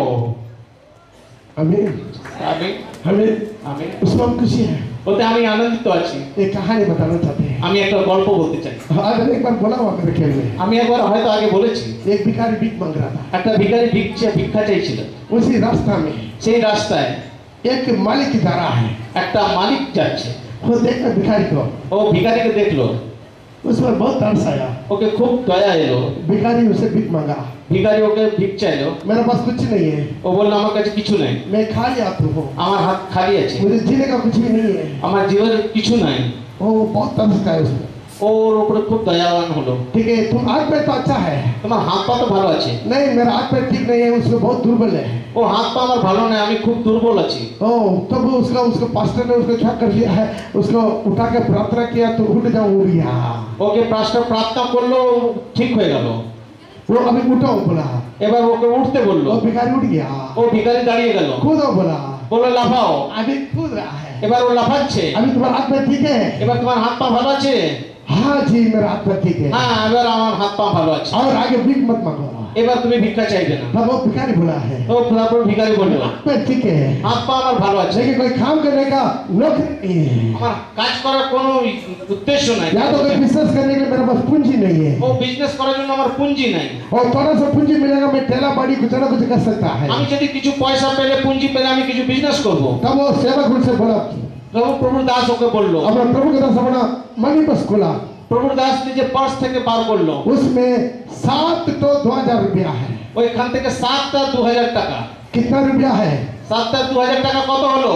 आमीन, আমি हमें আমি उसमें हम खुशी है। বলতে আমি আনন্দিত আছি। एक कहानी बताना चाहते हैं। আমি একটা গল্প বলতে চাই। आज एक बार बोला हुआ मेरे खेल में, আমি একবার হয়তো আগে বলেছি, एक भिखारी भीख मांग रहा था। একটা ভিখারি ভিক্ষা ভিক্ষা চাইছিল। उसी रास्ता में সেই রাস্তায় एक मालिक जा रहा है, একটা মালিক যাচ্ছে। वो देखकर भिखारी को, ও ভিখারিকে দেখলো, उस पर बहुत तरस आया। ওকে খুব দয়া এলো। भिखारी उसे भीख मांगा, ভিখারি ওকে ভিক চাইলো। मेरे पास कुछ नहीं है, ও বললো আমার কাছে কিছু নাই, मैं खाली आता हूँ, আমার হাত খালি আছে, मुझे जीने का कुछ भी नहीं है। আমার জীবনে কিছু নাই। वो बहुत तरस खाया उसने। ওর উপরে খুব দয়াবান হলো। ठीक है, तुम हाथ पैर तो अच्छा है। তোমার হাত পা তো ভালো আছে। नहीं, मेरा हाथ पैर ठीक नहीं है, उसको बहुत दुर्बल है। ও হাত পা আমার ভালো নেই, আমি খুব দুর্বল আছি। ओ तब उसका उसको पास्टर ने उसको क्या कर दिया है, उसको उठा के प्रार्थना किया तो उठ जाओ उड़ गया। ওকে পাঁচটা প্রার্থনা করলো, ঠিক হয়ে গেল। वो अभी उठो बोला, এবার ওকে উঠতে বললো। वो भिखारी उठ गया। ও ভিখারি দাঁড়িয়ে গেল, कूदो बोला, বললো লাফাও। अभी कूद रहा है। এবার ও লাফাচ্ছে। अभी तुम्हारा हाथ पैर ठीक है? এবার তোমার হাত পা ভালো আছে? हाँ जी, मेरा हाथ पैर ठीक है। হ্যাঁ, এবার আমার হাত পা ভালো আছে। और आगे भीख मत मांगो। এবার তুমি ভিক্ষা চাইবে না। तब वो भिखारी बोला है, ও তারপর ভিখারি বললো हाथ पैर ठीक है, হাত পা আমার ভালো আছে, लेकिन कोई काम करने का नौकरी नहीं है, আমার কাজ করার কোনো উদ্দেশ্য নাই, या तो कोई बिजनेस करने के लिए मेरे पास पूंजी नहीं है, ও বিজনেস করার জন্য আমার পুঁজি নাই। और थोड़ा सा पूंजी मिलेगा मैं ठेला बाड़ी कुछ ना कुछ कर सकता है। আমি যদি কিছু পয়সা পেলে, পুঁজি পেলে আমি কিছু বিজনেস করব। तब वो सेवक उनसे बोला, প্রভু প্রভুর দাস ওকে বললো। अपना प्रभु के दास अपना मनी बस खोला, প্রভুর দাস নিজের পার্স থেকে বার করলো। उसमें सात तो दो हजार रुपया है। ওইখান থেকে সাতটা দু হাজার টাকা। कितना रुपया है? সাতটা দু হাজার টাকা কত হলো?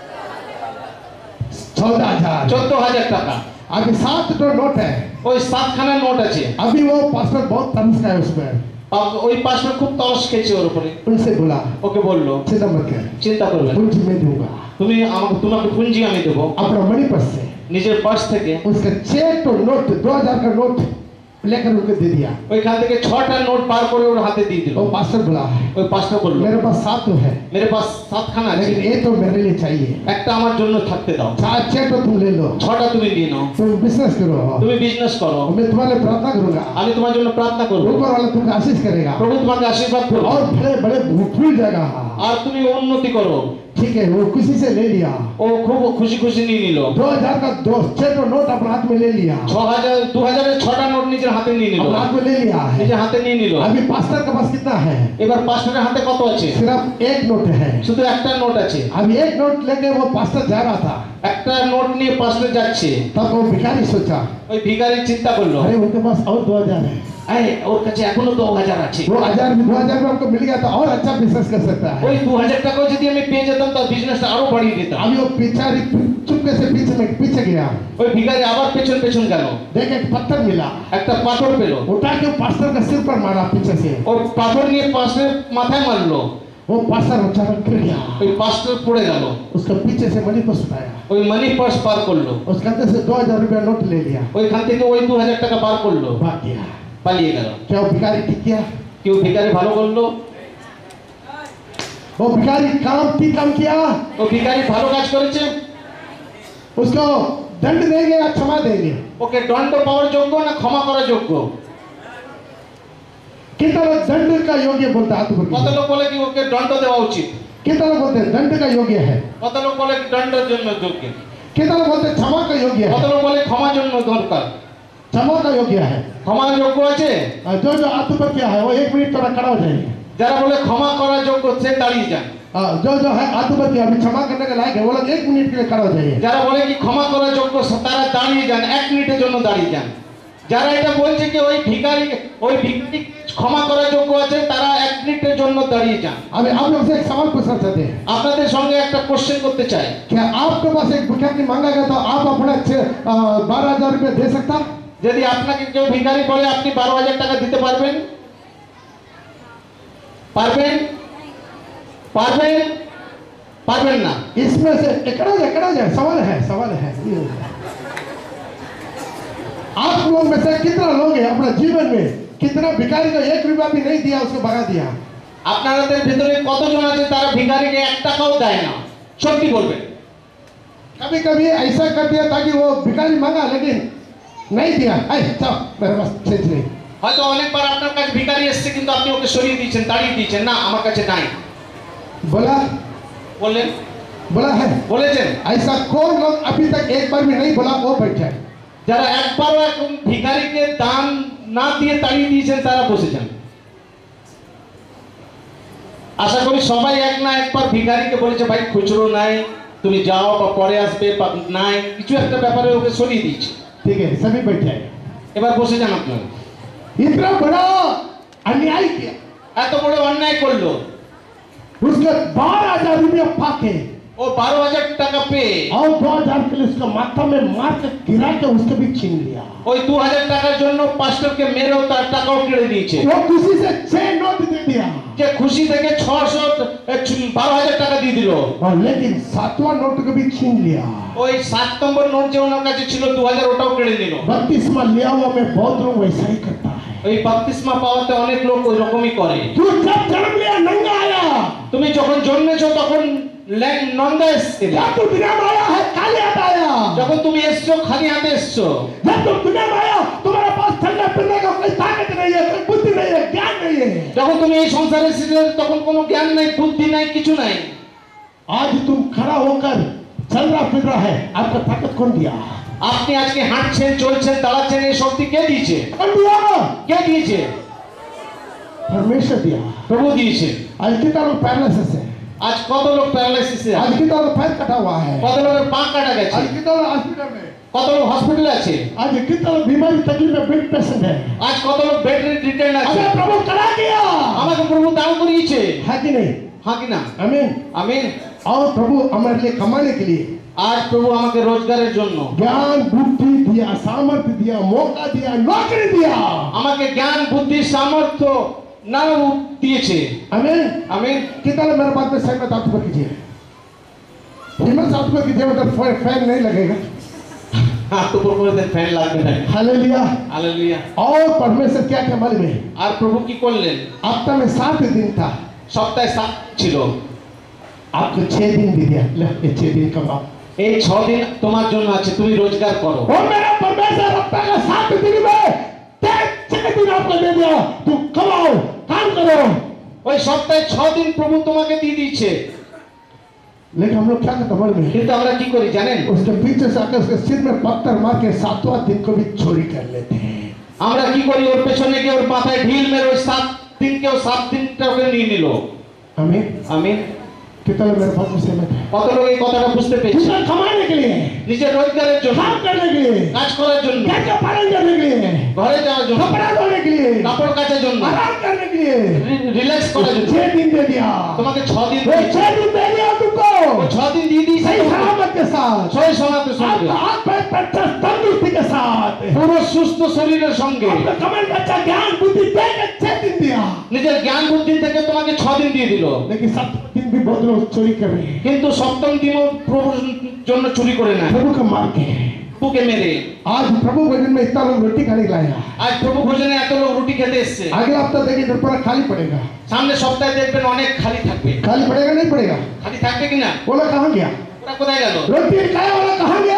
चौदह हजार। চোদ্দ হাজার টাকা। अभी सात तो नोट है। ওই সাতখানা নোট আছে। अभी वो पास्टर बहुत तरस का है उसमें। আর ওই পাঁচটা খুব তরস খেয়েছে ওর উপরে। उनसे बोला, ওকে বললো चिंता मत कर, চিন্তা করবে না, पूंजी मैं दूंगा। তুমি আমাকে তোমাকে পুঁজি আমি দেবো। अपना मनी पर्स से নিজের পার্স থেকে उसका छह तो नोट, दो हजार का नोट लेकर उनको दे दिया। ওইখান থেকে ছটা নোট বার করে ওর হাতে দিয়ে দিল। वो पास्टर बोला, ওই পাঁচটা বললো मेरे पास सात तो है, মেরে পাস সাতখানা আছে, लेकिन ये तो मेरे लिए चाहिए। একটা আমার জন্য থাকতে দাও, सात छह तो तुम ले लो, ছটা তুমি নিয়ে নাও, तुम बिजनेस करो, তুমি বিজনেস করো, मैं तुम्हारे लिए प्रार्थना करूंगा, আমি তোমার জন্য প্রার্থনা করবো, ऊपर वाला तुमको आशीष करेगा প্রভু তোমাকে আশীর্বাদ করবো, और बड़े बड़े फूल जाएगा। আর তুমি উন্নতি করো। ठीक है, वो खुशी से ले लिया। ও খুব খুশি খুশি নিয়ে নিল। दो हजार का दो छह तो नोट अपने हाथ में ले लिया, ছ হাজার দু হাজারের ছটা নোট নিজের হাতে নিয়ে নিল, अपने हाथ में ले लिया है। নিজের হাতে নিয়ে নিল। अभी पास्टर के पास कितना है? এবার পাঁচটার হাতে কত আছে? सिर्फ एक नोट है। শুধু একটা নোট আছে। अभी एक नोट लेके वो पास्टर जा रहा था, একটা নোট নিয়ে পাঁচটা যাচ্ছে। तब वो भिखारी सोचा, ওই ভিখারি चिंता করলো, अरे उनके पास और दो हजार है, এই ওর কাছে এখনো দু হাজার আছে, वो हजार भी दो हजार में हमको मिल गया तो और अच्छा बिजनेस कर सकता ওই है। দু হাজার টাকাও যদি আমি পেয়ে যেতাম তার বিজনেসটা আরো বাড়িয়ে দিতাম। अभी वो पिछाड़ी चुपके से पीछे में पीछे गया, ওই ভিখারি আবার পেছন পেছন গেল, देखे एक पत्थर मिला, একটা पाथर পেলো, उठा के पास्टर का सिर पर मारा पीछे से, ওই পাথর নিয়ে পাস্টের মাথায় মারলো, वो पास्टर अचानक गिर गया, ওই পাস্টের পড়ে गেল, उसका पीछे से मनी पर्स उठाया, ওই মানি পার্স পার করলো, उसके अंदर से दो हजार रुपया नोट ले लिया, ওইখান থেকে ওই দু হাজার টাকা বার করলো, भाग गया। পালিয়ে গেল। क्या वो भिखारी ठीक किया? কেউ ভিখারি ভালো করলো? वो भिखारी काम ठीक काम किया, ও ভিখারি ভালো কাজ করেছে। उसको दंड देंगे या क्षमा देंगे? ওকে দণ্ড পাওয়ার যোগ্য না ক্ষমা করার যোগ্য? कितना लोग दंड का योग्य बोलते हैं? हाथ ऊपर কত कीजिए। লোক বলে কি ওকে দণ্ড দেওয়া উচিত, कितना लोग बोलते हैं दंड का योग्य है? কত লোক বলে কি দণ্ডের জন্য যোগ্য, कितना लोग बोलते हैं क्षमा का योग्य কত है? লোক বলে ক্ষমার জন্য দরকার। क्षमा का योग्य है। ক্ষমার যোগ্য আছে? और जो जो हाथ ऊपर किया है वो एक मिनट थोड़ा खड़ा हो जाएंगे। যারা বলে ক্ষমা করার যোগ্য সে দাঁড়িয়ে যান। हाँ, जो जो है हाथ ऊपर किया अभी क्षमा करने के लायक है वो लोग एक मिनट के लिए खड़ा हो जाइए। যারা বলে কি ক্ষমা করার যোগ্য তারা দাঁড়িয়ে যান, এক মিনিটের জন্য দাঁড়িয়ে যান। যারা এটা বলছে কি ওই ভিখারি ওই ভিখারি ক্ষমা করার যোগ্য আছে তারা এক মিনিটের জন্য দাঁড়িয়ে যান। अभी आप लोग से एक सवाल पूछना चाहते हैं। আপনাদের সঙ্গে একটা কোশ্চেন करते চাই, क्या आपके पास एक भिखारी मांगा तो आप अपना बारह हजार रुपये दे सकता? যদি আপনাকে কেউ ভিখারি বলে আপনি বারো হাজার টাকা দিতে পারবেন? পারবেন? পারবেন? পারবেন না। इसमें से एकड़ा जाए एकड़ा जाए सवाल है सवाल है आप लोग में से कितना लोग हैं अपना जीवन में कितना भिखारी को एक रुपया भी नहीं दिया उसको भगा दिया? আপনাদের ভিতরে কতজন আছে তারা ভিখারিকে এক টাকাও দেয় না? সত্যি বলবেন। कभी कभी ऐसा कर दिया ताकि वो भिखारी मांगा लेकिन नहीं दिया। आई चल मेरे पास चीज नहीं। হয়তো অনেকবার আপনার কাছে ভিখারি এসেছে কিন্তু আপনি ওকে সরিয়ে দিয়েছেন, তাড়িয়ে দিয়েছেন, না আমার কাছে নাই बोला বললেন, बोला है বলেছেন। ऐसा कौन लोग अभी तक एक बार भी नहीं बोला वो बैठ जाए? যারা একবারও এখন ভিখারিকে দান না দিয়ে তাড়িয়ে দিয়েছেন তারা বসেছেন। আশা করি সবাই এক না একবার ভিখারিকে বলেছে ভাই খুচরো নাই, তুমি যাও বা পরে আসবে বা নাই, কিছু একটা ব্যাপারে ওকে সরিয়ে দিয়েছে। ठीक है सभी बैठ जाए। এবার বসে যান আপনারা। इतना बड़ा अन्याय किया এত বড় অন্যায় করলো, उसके बारह हजार रुपया पाके ও বারো হাজার টাকা পেয়ে और दो हजार के लिए उसका माथा में मार के गिरा के उसको भी छीन लिया। ওই দু হাজার টাকার জন্য পাস্টরকে মেরেও তার টাকাও কেড়ে নিয়েছে। वो खुशी से छह नोट दे दिया যে খুশি থেকে ছশো বারো হাজার টাকা দিয়ে দিল, और लेकिन सातवां नोट को भी छीन लिया। ওই सात নম্বর নোট যে ওনার কাছে ছিল দু হাজার ওটাও কেড়ে নিল। बत्तीसवां लिया हुआ में बहुत लोग वैसा ही करता है। ওই বাপ্তিস্মা পাওয়াতে অনেক লোক ওই রকমই করে। तू जब जन्म लिया नंगा आया, তুমি যখন জন্মেছো তখন ল্যাং নন্দা এসেছিলে, जब तू दुनिया में आया है काले हाथ आया, যখন তুমি এসছো খালি হাতে এসছো, जब तू दुनिया में आया तुम्हारे पास चलने फिरने का कोई ताकत नहीं है, कोई बुद्धि नहीं है, ज्ञान नहीं है। যখন তুমি এই সংসারে এসেছিলে তখন কোনো জ্ঞান নাই, বুদ্ধি নাই, কিছু নাই। आज तुम खड़ा होकर चल रहा फिर रहा है, आपको ताकत कौन दिया? আপনি আজকে হাঁটছেন, চলছেন, দাঁড়াচ্ছেন, এই শক্তি কে দিয়েছে? कौन दिया? কে দিয়েছে? परमेश्वर दिया। প্রভু দিয়েছে। आज कितना लोग पैरालिसिस है, আজ কত লোক প্যারালাইসিসে आज আছে, कितना लोग पैर कटा हुआ है, কত লোকের পা কাটা গেছে, आज कितना लोग हॉस्पिटल में, কত লোক হসপিটালে আছে, आज कितना लोग बीमारी तकलीफ में बेड पेशेंट है। আজ কত লোক বেড রিটার্ন আছে। हमें प्रभु करा दिया আমাকে প্রভু দান করিয়েছে, है कि नहीं? হ্যাঁ কি না? आमीन। আমিন। और प्रभु हमारे लिए कमाने के लिए আজ প্রভু আমাকে রোজগারের জন্য ज्ञान बुद्धि दिया, सामर्थ्य दिया, मौका दिया, नौकरी दिया। আমাকে জ্ঞাन বুদ্ধি সামর্থ্য নাও দিয়েছে। आमीन। আমিন। कितना लोग मेरे बात में सहमत आप पर कीजिए, हिम्मत आप पर कीजिए, मतलब फैन नहीं लगेगा। হাত উপর করে দেন, ফ্যান লাগবে না। हालेलुया। হালেলুয়া। और परमेश्वर क्या क्या मालूम है? আর প্রভু কি করলেন? हफ्ता में सात दिन था, সপ্তাহে সাত ছিল, आपको छह दिन भी दिया। ले, ये छह दिन कमाओ। এই ছ দিন তোমার জন্য আছে, তুমি রোজগার করো। और मेरा परमेश्वर हफ्ता का सात दिन में छह दिन आपको दे दिया, तुम कमाओ काम करो। ওই সপ্তাহে ছ দিন প্রভু তোমাকে দিয়ে দিচ্ছে। लेकिन हम लोग क्या करते हैं मालूम है? কিন্তু আমরা কি করি জানেন? उसके पीछे से आकर उसके सिर में पत्थर मार के सातवां दिन को भी चोरी कर लेते हैं। আমরা কি করি? ওর পেছনে গিয়ে ওর মাথায় ঢিল মেরে ওই সাত দিনকে ও সাত দিনটাকে নিয়ে নিল। आमीन। আমিন। कितना लोग मेरे बात में सहमत है? কত লোক এই কথাটা বুঝতে পেরেছে? दूसरा कमाने के लिए, নিজের রোজগারের জন্য, काम करने के लिए, কাজ করার জন্য, घर का पालन करने के लिए, ঘরে যাওয়ার জন্য, कपड़ा धोने के लिए, কাপড় কাচার জন্য, आराम करने के लिए রিল্যাক্স করার জন্য छह दिन दे दिया। তোমাকে ছ দিন वो দিয়েছে। छह दिन दे दिया तुमको ও ছ দিন দিয়ে দিয়েছে सही सलामत के साथ, সহি সমাপ্ত সঙ্গে, आपका हाथ पैर पैर तंदुरुस्ती के साथ, পুরো সুস্থ শরীরের সঙ্গে, आपका कमर में अच्छा ज्ञान बुद्धि दे के छह दिन दिया। নিজের জ্ঞান বুদ্ধি থেকে তোমাকে ছ দিন দিয়ে দিল। लेकिन सातवां दिन भी बहुत लोग चोरी कर रहे हैं, কিন্তু সপ্তম দিনও প্রভুর জন্য চুরি করে নেয়, प्रभु को मार के। বুকে মেরে। आज प्रभु भोजन में इतना लोग रोटी खाने के लाया, আজ প্রভু ভোজনে এত লোক রুটি খেতে এসছে, अगला हफ्ता देखिए तो पूरा खाली पड़ेगा। সামনে সপ্তাহে দেখবেন অনেক খালি থাকবে। खाली पड़ेगा नहीं पड़ेगा? খালি থাকবে কিনা? बोला कहाँ गया ওরা কোথায় গেল? रोटी खाया वाला, कहाँ गया?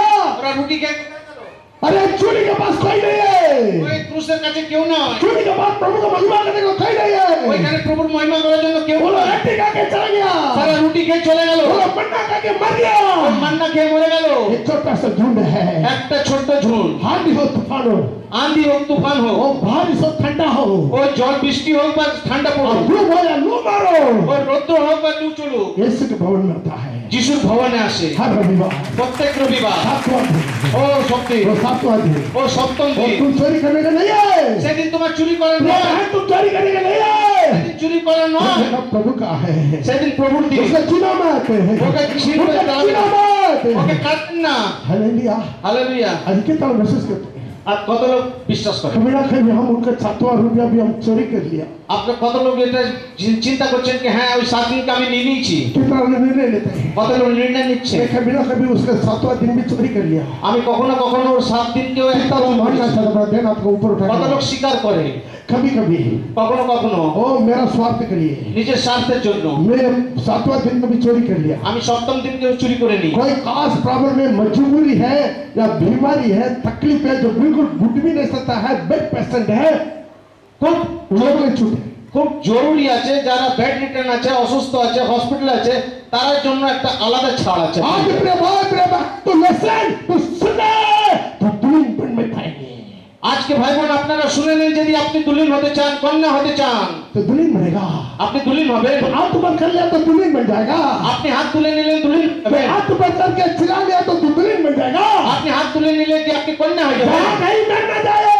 ওরা রুটি কে अरे चोरी के पास कोई नहीं है ওই ক্রুশের কাছে কেউ নয় चोरी के पास प्रभु का महिमा करने को कोई नहीं है ওইখানে প্রভুর মহিমা করার জন্য কেউ बोलो নয় रोटी खा के चला गया সারা রুটি খেয়ে চলে গেল बोलो मन्ना खा के मर गया ওই মান্না খেয়ে মরে গেল एक छोटा सा झुंड है একটা ছোট্ট ঝুল आंधी हो तूफान हो आंधी হোক তুফান হোক ओ भारी सो ठंडा हो ওই জল বৃষ্টি হোক বা ঠান্ডা और পড়ুক धूप हो या लू मारो ওই রৌদ্র হোক বা লু চলুক यीशु के भवन में आता है যিশুর ভবনে আসে हर रविवार প্রত্যেক রবিবার सातवां दिन ও সত্যি वो सातवां दिन ও সপ্তম और দিন तुम चोरी करने का नहीं है সেদিন তোমার চুরি করার ये নয় है तुम चोरी करने का नहीं है সেদিন চুরি করার নয় ये सब प्रभु का है সেদিন প্রভুর দিন उसका चुना मत ওকে ছিঁড়ে उसका দাও चुना ওকে मत কাটেন না हालेलुया হালেলুয়া आज कितना महसूस करते हैं আর কত লোক বিশ্বাস করে कभी ना कभी हम उनका सातवां रुपया भी हम चोरी कर लिया আপনি কত লোক এটা চি- চিন্তা করছেন कि হ্যাঁ ওই সাত দিনকে আমি নিয়ে নিয়েছি कितना निर्णय लेते हैं কত লোক নির্ণয় নিচ্ছে मैं कभी ना कभी उसका सातवां दिन भी चोरी कर लिया আমি কখনো কখনো ওর সাত দিনকেও একটা कितना लोग मानना चाहता है देन आपको ऊपर उठा কত লোক के স্বীকার করে कभी कभी কখনো কখনো ओ मेरा स्वार्थ के लिए নিজের স্বার্থের জন্য मैं सातवां दिन में भी चोरी कर लिया আমি সপ্তম দিনকেও चुरी করে নি कोई खास प्रॉब्लम में मजबूरी है या बीमारी है तकलीफ है जो बिल्कुल घुट भी नहीं सकता है बेड पेशेंट है খুব लोग ने छूटे খুব জরুরি আছে যারা বেড রিটার্ন আছে অসুস্থ আছে হসপিটালে আছে তার জন্য একটা আলাদা ছাড় আছে आज मेरे भाई मेरे भाई तो लेसन तो सुने तो दुल्हन बन में पाएंगे আজকে ভাই বোন আপনারা শুনে নিন যদি আপনি দুলহিন হতে চান কন্যা হতে চান तो दुल्हन बनेगा আপনি দুলহিন হবেন तो हाथ बंद कर लिया तो दुल्हन बन जाएगा আপনি হাত তুলে নিলেন দুলহিন तो হবেন हाथ बंद करके चिल्ला लिया तो दुल्हन बन जाएगा আপনি হাত তুলে নিলে কি আপনি কন্যা হয়ে যাবেন जहाँ कहीं मैं न जाए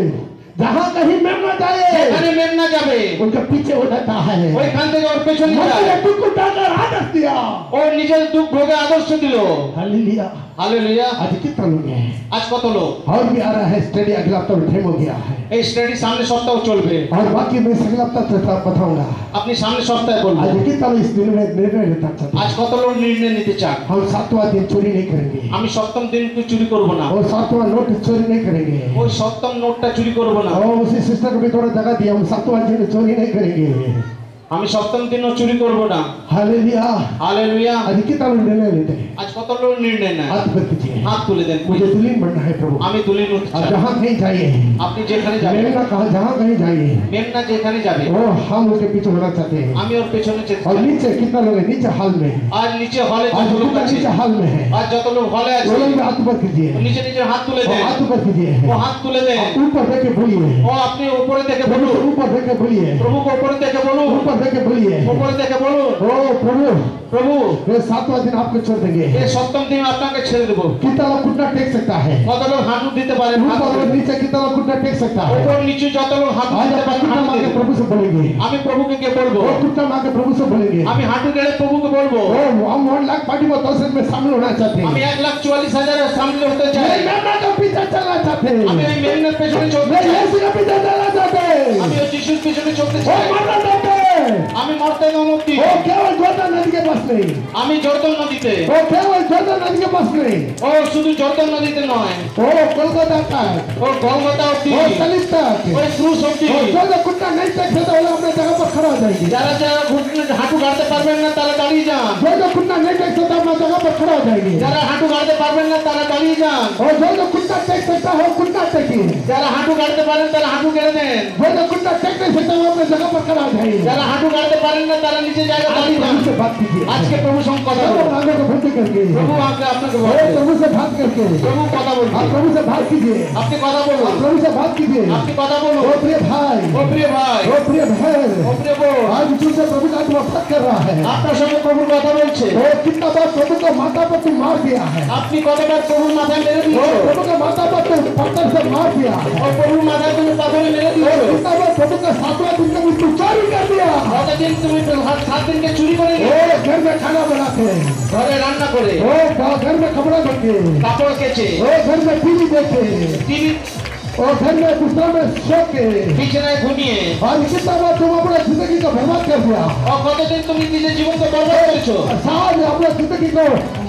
जहाँ कहीं मैं न जाए যেখানে মেম না যাবে उनका पीछे हो जाता है ওইখান থেকে ওর পেছনে যায় मुझे दुख उठाकर आदर्श दिया ও নিজের दुख ভোগে আদর্শ দিল हालेलुया হালেলুয়া आज कितना लोग हैं আজ কত লোক और भी आ रहा है स्टडी अगला हफ्ता टाइम हो गया है এই স্টাডি সামনে সপ্তাহ চলবে और बाकी मैं अगला हफ्ता तक बताऊंगा আপনি सामने সপ্তাহে आज বলবেন कितना लोग इस दिन में निर्णय लेता चाहते আজ हैं কত লোক নির্ণয় নিতে চান हम सातवां दिन चोरी नहीं करेंगे আমি সপ্তম দিনকে চুরি করব না और सातवां नोट चोरी नहीं करेंगे ওই সপ্তম নোটটা চুরি করব না और उसी सिस्टर को भी थोड़ा जगह दिया हम सातवां दिन चोरी नहीं करेंगे আমি সপ্তম দিনও চুরি করব না हालेलुया হালেলুয়া आज कितना लोग निर्णय लेते हैं আজ কত লোক নির্ণয় নেয় हाथ पर कीजिए হাত তুলে দেন मुझे दुल्हन बनना है प्रभु আমি দুলহিন হতে अब চাই जहाँ कहीं जाइए আপনি যেখানে যাবেন मेरे ना कहा जहाँ कहीं जाइए মেমনা যেখানে যাবে वो हम उसके पीछे होना चाहते हैं আমি ওর পেছনে যেতে और চাই नीचे कितना लोग है नीचे हाल में আজ নিচে হলে आज যত লোক कितना আছে नीचे हाल में है আজ যত লোক হলে আছে वो लोग भी हाथ ऊपर कीजिए নিচে নিজের হাত তুলে और দেন हाथ ऊपर कीजिए ও হাত তুলে দেন ऊपर देखे बोलिए ও আপনি উপরে দেখে प्रभु বলুন से ऊपर देखे बोलिए প্রভুকে উপরে দেখে বলুন ऊपर देखे बोलिए উপরে দেখে বলুন ओ प्रभु প্রভু ये सातवां दिन आपको छोड़ देंगे এই সপ্তম দিন আপনাকে ছেড়ে দেব कितना लोग घुटना टेक सकता है কত लोক হাঁটু দিতে পারে হাত ऊपर और তুলে। नीचे कितना लोग घुटना टेक सकता है উপর নিচে যত লোক হাঁটু आज দিতে आप পারে घुटना হাঁটু मार के দিতে। प्रभु से बोलेंगे আমি প্রভুকে কে বলবো वो घुटना मार के प्रभु से बोलेंगे আমি হাঁটু গেড়ে প্রভুকে বলবো ओ हम वन लाख पार्टी में थाउजेंड में शामिल होना चाहते আমি हैं এক লাখ চুয়াল্লিশ হাজারের সামনে হতে চাই मैं मेमना के पीछे चलना चाहते আমি हैं ওই মেরিনের পেছনে চলতে मैं চাই यीशु के पीछे चलना चाहते আমি हैं ওই যিশুর পেছনে চলতে वो চাই मरना चाहते हैं আমি মরতে নমতি वो केवल जोर्दन नदी के पास नहीं আমি জর্দন নদীতে वो केवल जोर्दन नदी के पास नहीं ও শুধু জর্দন নদীতে নয় वो कोलकाता तक ও গলগতা অব্দি वो सलीम तक ওই ক্রুশ অব্দি वो जो जो कुत्ता नहीं टेक सकता वो लोग अपने जगह पर खड़ा हो जाएंगे যারা যারা ঘুটনে হাঁটু গাড়তে পারবেন না তারা দাঁড়িয়ে যান जो जो कुत्ता नहीं टेक सकता अपना जगह पर खड़ा हो जाएंगे যারা হাঁটু গাড়তে পারবেন না তারা দাঁড়িয়ে যান और जो जो कुत्ता टेक सकता है वो कुत्ता टेकिए যারা হাঁটু গাড়তে পারেন তারা হাঁটু গেড়ে দেন जो जो कुत्ता टेक नहीं सकता वो अपने जगह पर खड़ा हो जाएंगे যারা হাঁটু গাড়তে পারেন না তারা নিচে জায়গা आज দাঁড়িয়ে যান प्रभु से बात कीजिए আজকে প্রভু সঙ্গে কথা सब বলুন आगे को भर्ती करके প্রভু আগে আপনাকে ओ বলবে प्रभु से बात करके প্রভু কথা বলবে आप प्रभु से बात कीजिए আপনি কথা বলুন आप प्रभु से बात कीजिए আপনি কথা বলুন ओ प्रिय भाई ও প্রিয় ভাই ओ प्रिय बहन ও प्रिय বোন आज तुझसे प्रभु का आत्मा बात कर रहा है আপনার সঙ্গে প্রভুর কথা বলছে ओ कितना बार प्रभु को माथा पर तू मार दिया है আপনি কতবার প্রভুর মাথায় মেরে ओ দিয়েছো प्रभु का माथा पर तू पत्थर से मार दिया है ও প্রভুর মাথায় তুমি পাথরে मेरे ओ দিয়েছো कितना बार प्रभु का सातवां दिन का तू चोरी कर दिया কতদিন তুমি সাত সাত দিনকে চুরি করে ओ घर में खाना बनाते ঘরে রান্না করে ओ घर में कपड़ा बनके কাপড় কেচে ओ घर में टीवी देखे টিভি ओ घर में दूसरा में सो के বিছানায় ঘুমিয়ে आज कितना बार तुम अपने जिंदगी को बर्बाद कर दिया ও কতদিন তুমি নিজের জীবনকে বরবাদ করেছো साज अपने जिंदगी को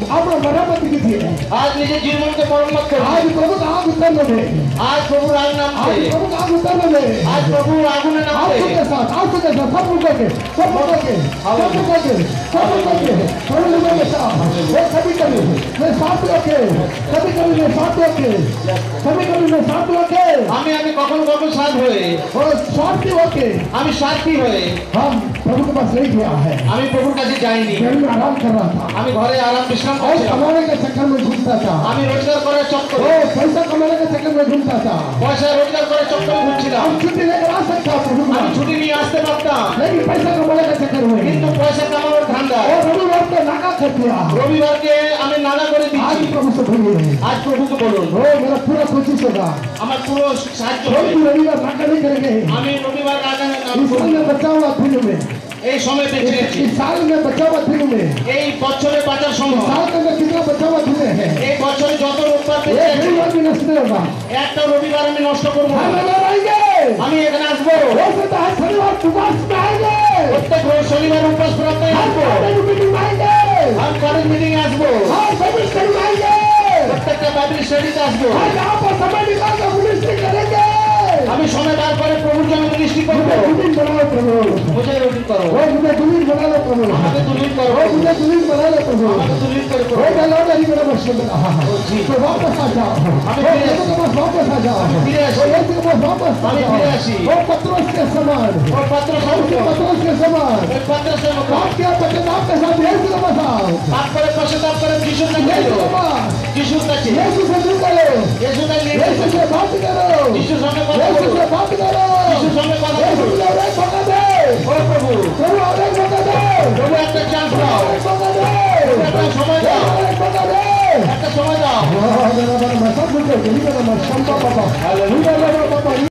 अपना मरम्मत कीजिए। आज নিজের জীবনকে মরম্মত করুন। आज प्रभु का आग उतरने दे। आज प्रभुর आग आज নামছে। प्रभु का आग उतरने दे। आज प्रभुর আগুনে आंसू নামছে। के साथ, आंसू के साथ, सब लोगों के, सब लोगों के, सब लोगों के, सब लोगों के, सब लोगों के साथ, वो सभी कभी, मैं साथ लोगे, सभी कभी मैं साथ लोगे, सभी कभी मैं साथ लोगे, আমি আমি কখনো কখনো সাধ হয়ে और स्वार्थी होके, আমি স্বার্থী হয়ে हम प्रभु के पास नहीं गया है। আমি প্রভুর কাছে যাইনি। घर में आराम कर रहा था, আমি ঘরে আরাম বিশ্রাম और করছিলাম। कमाने के चक्कर में घूमता था, আমি রোজগার করার চক্করে वो पैसा कमाने के चक्कर में घूमता था। পয়সা রোজগার করার চক্করে ঘুরছিলাম। हम छुट्टी लेकर आ सकता प्रभु के আমি पास, ছুটি নিয়ে আসতে পারতাম, लेकिन पैसा कमाने के चक्कर में, কিন্তু পয়সা কামানোর ধান্দা और रविवार को नाका कर दिया। রবিবারকে আমি নানা করে आज দিচ্ছি। प्रभु से बोलिए, আজ প্রভুকে বলুন ओ मेरा पूरा कोशिश होगा, আমার পুরো সাহায্য कोई হবে। भी रविवार नाका नहीं करेंगे। আমি রবিবার আগে इस साल में बचा हुआ दिन में, এই সময় বেঁচে গেছি। इस साल में बचा हुआ दिन में, এই বছরে বাঁচার इस সময় साल के अंदर कितना बचा हुआ दिन है, এই বছরে যত রোববার বেঁচে एक গেছি रविवार भी नष्ट नहीं होगा। একটা রবিবার আমি নষ্ট করবো हम না। रविवार आएंगे, আমি এখানে আসবো हो सकता है शनिवार उपवास में आएंगे, প্রত্যেক রোজ শনিবার উপবাস প্রাপ্ত हम আসবো। कॉलेज मीटिंग में आएंगे, আমি কলেজ মিটিং আসবো, हम सभी स्टडी में आएंगे, প্রত্যেকটা বাইবেল স্টাডিতে আসবো। हम यहाँ पर समय निकाल कर मिनिस्ट्री करेंगे। আমি সময় বার করে প্রভুর জন্য মিনিস্ট্রি করবো। मुझे दुल्हन बना लो प्रभु, মুঝে রুটি করো, ओ मुझे दुल्हन बना लो प्रभु, আমাকে দুলিত করো, ओ मुझे दुल्हन बना लो प्रभु। আমাকে দুলিত করে ओ করো। गलो नहीं मेरा मशहूर रहा है, तो वापस आ जाओ, हमें ओ फिर यीशु के पास वापस आ जाओ, हमें फिर आसी। ओ यीशु के पास वापस आ हमें जाओ, फिर आसी। ओ पत्रोस के समान, ওর পাত্র ओ সমুদ্র, पत्रोस के समान, ওই পাত্র সমুদ্র आप क्या पश्चाताप के साथ यीशु के पास आओ, পাপ করে পশ্চাতাপ করে যিশুর কাছে यीशु এলো। के पास, যিশুর কাছে यीशु से दूर करो, যিশু তাই নিয়ে यीशु से बात करो, যিশুর সঙ্গে কথা यीशु বলো, से बात करो, যিশুর সঙ্গে কথা यीशु বলো। को और एक मौका दे, ও প্রভু, प्रभु और एक मौका दे, প্রভু একটা চান্স प्रभु দাও, और एक मौका दे, একটা সময় দাও, प्रभु और एक मौका दे। একটা সময় দাও। Oh, मेरा बड़ा मसा मुझे, मेरी बड़ा मसा पापा, Hallelujah. मेरा बड़ा पापा।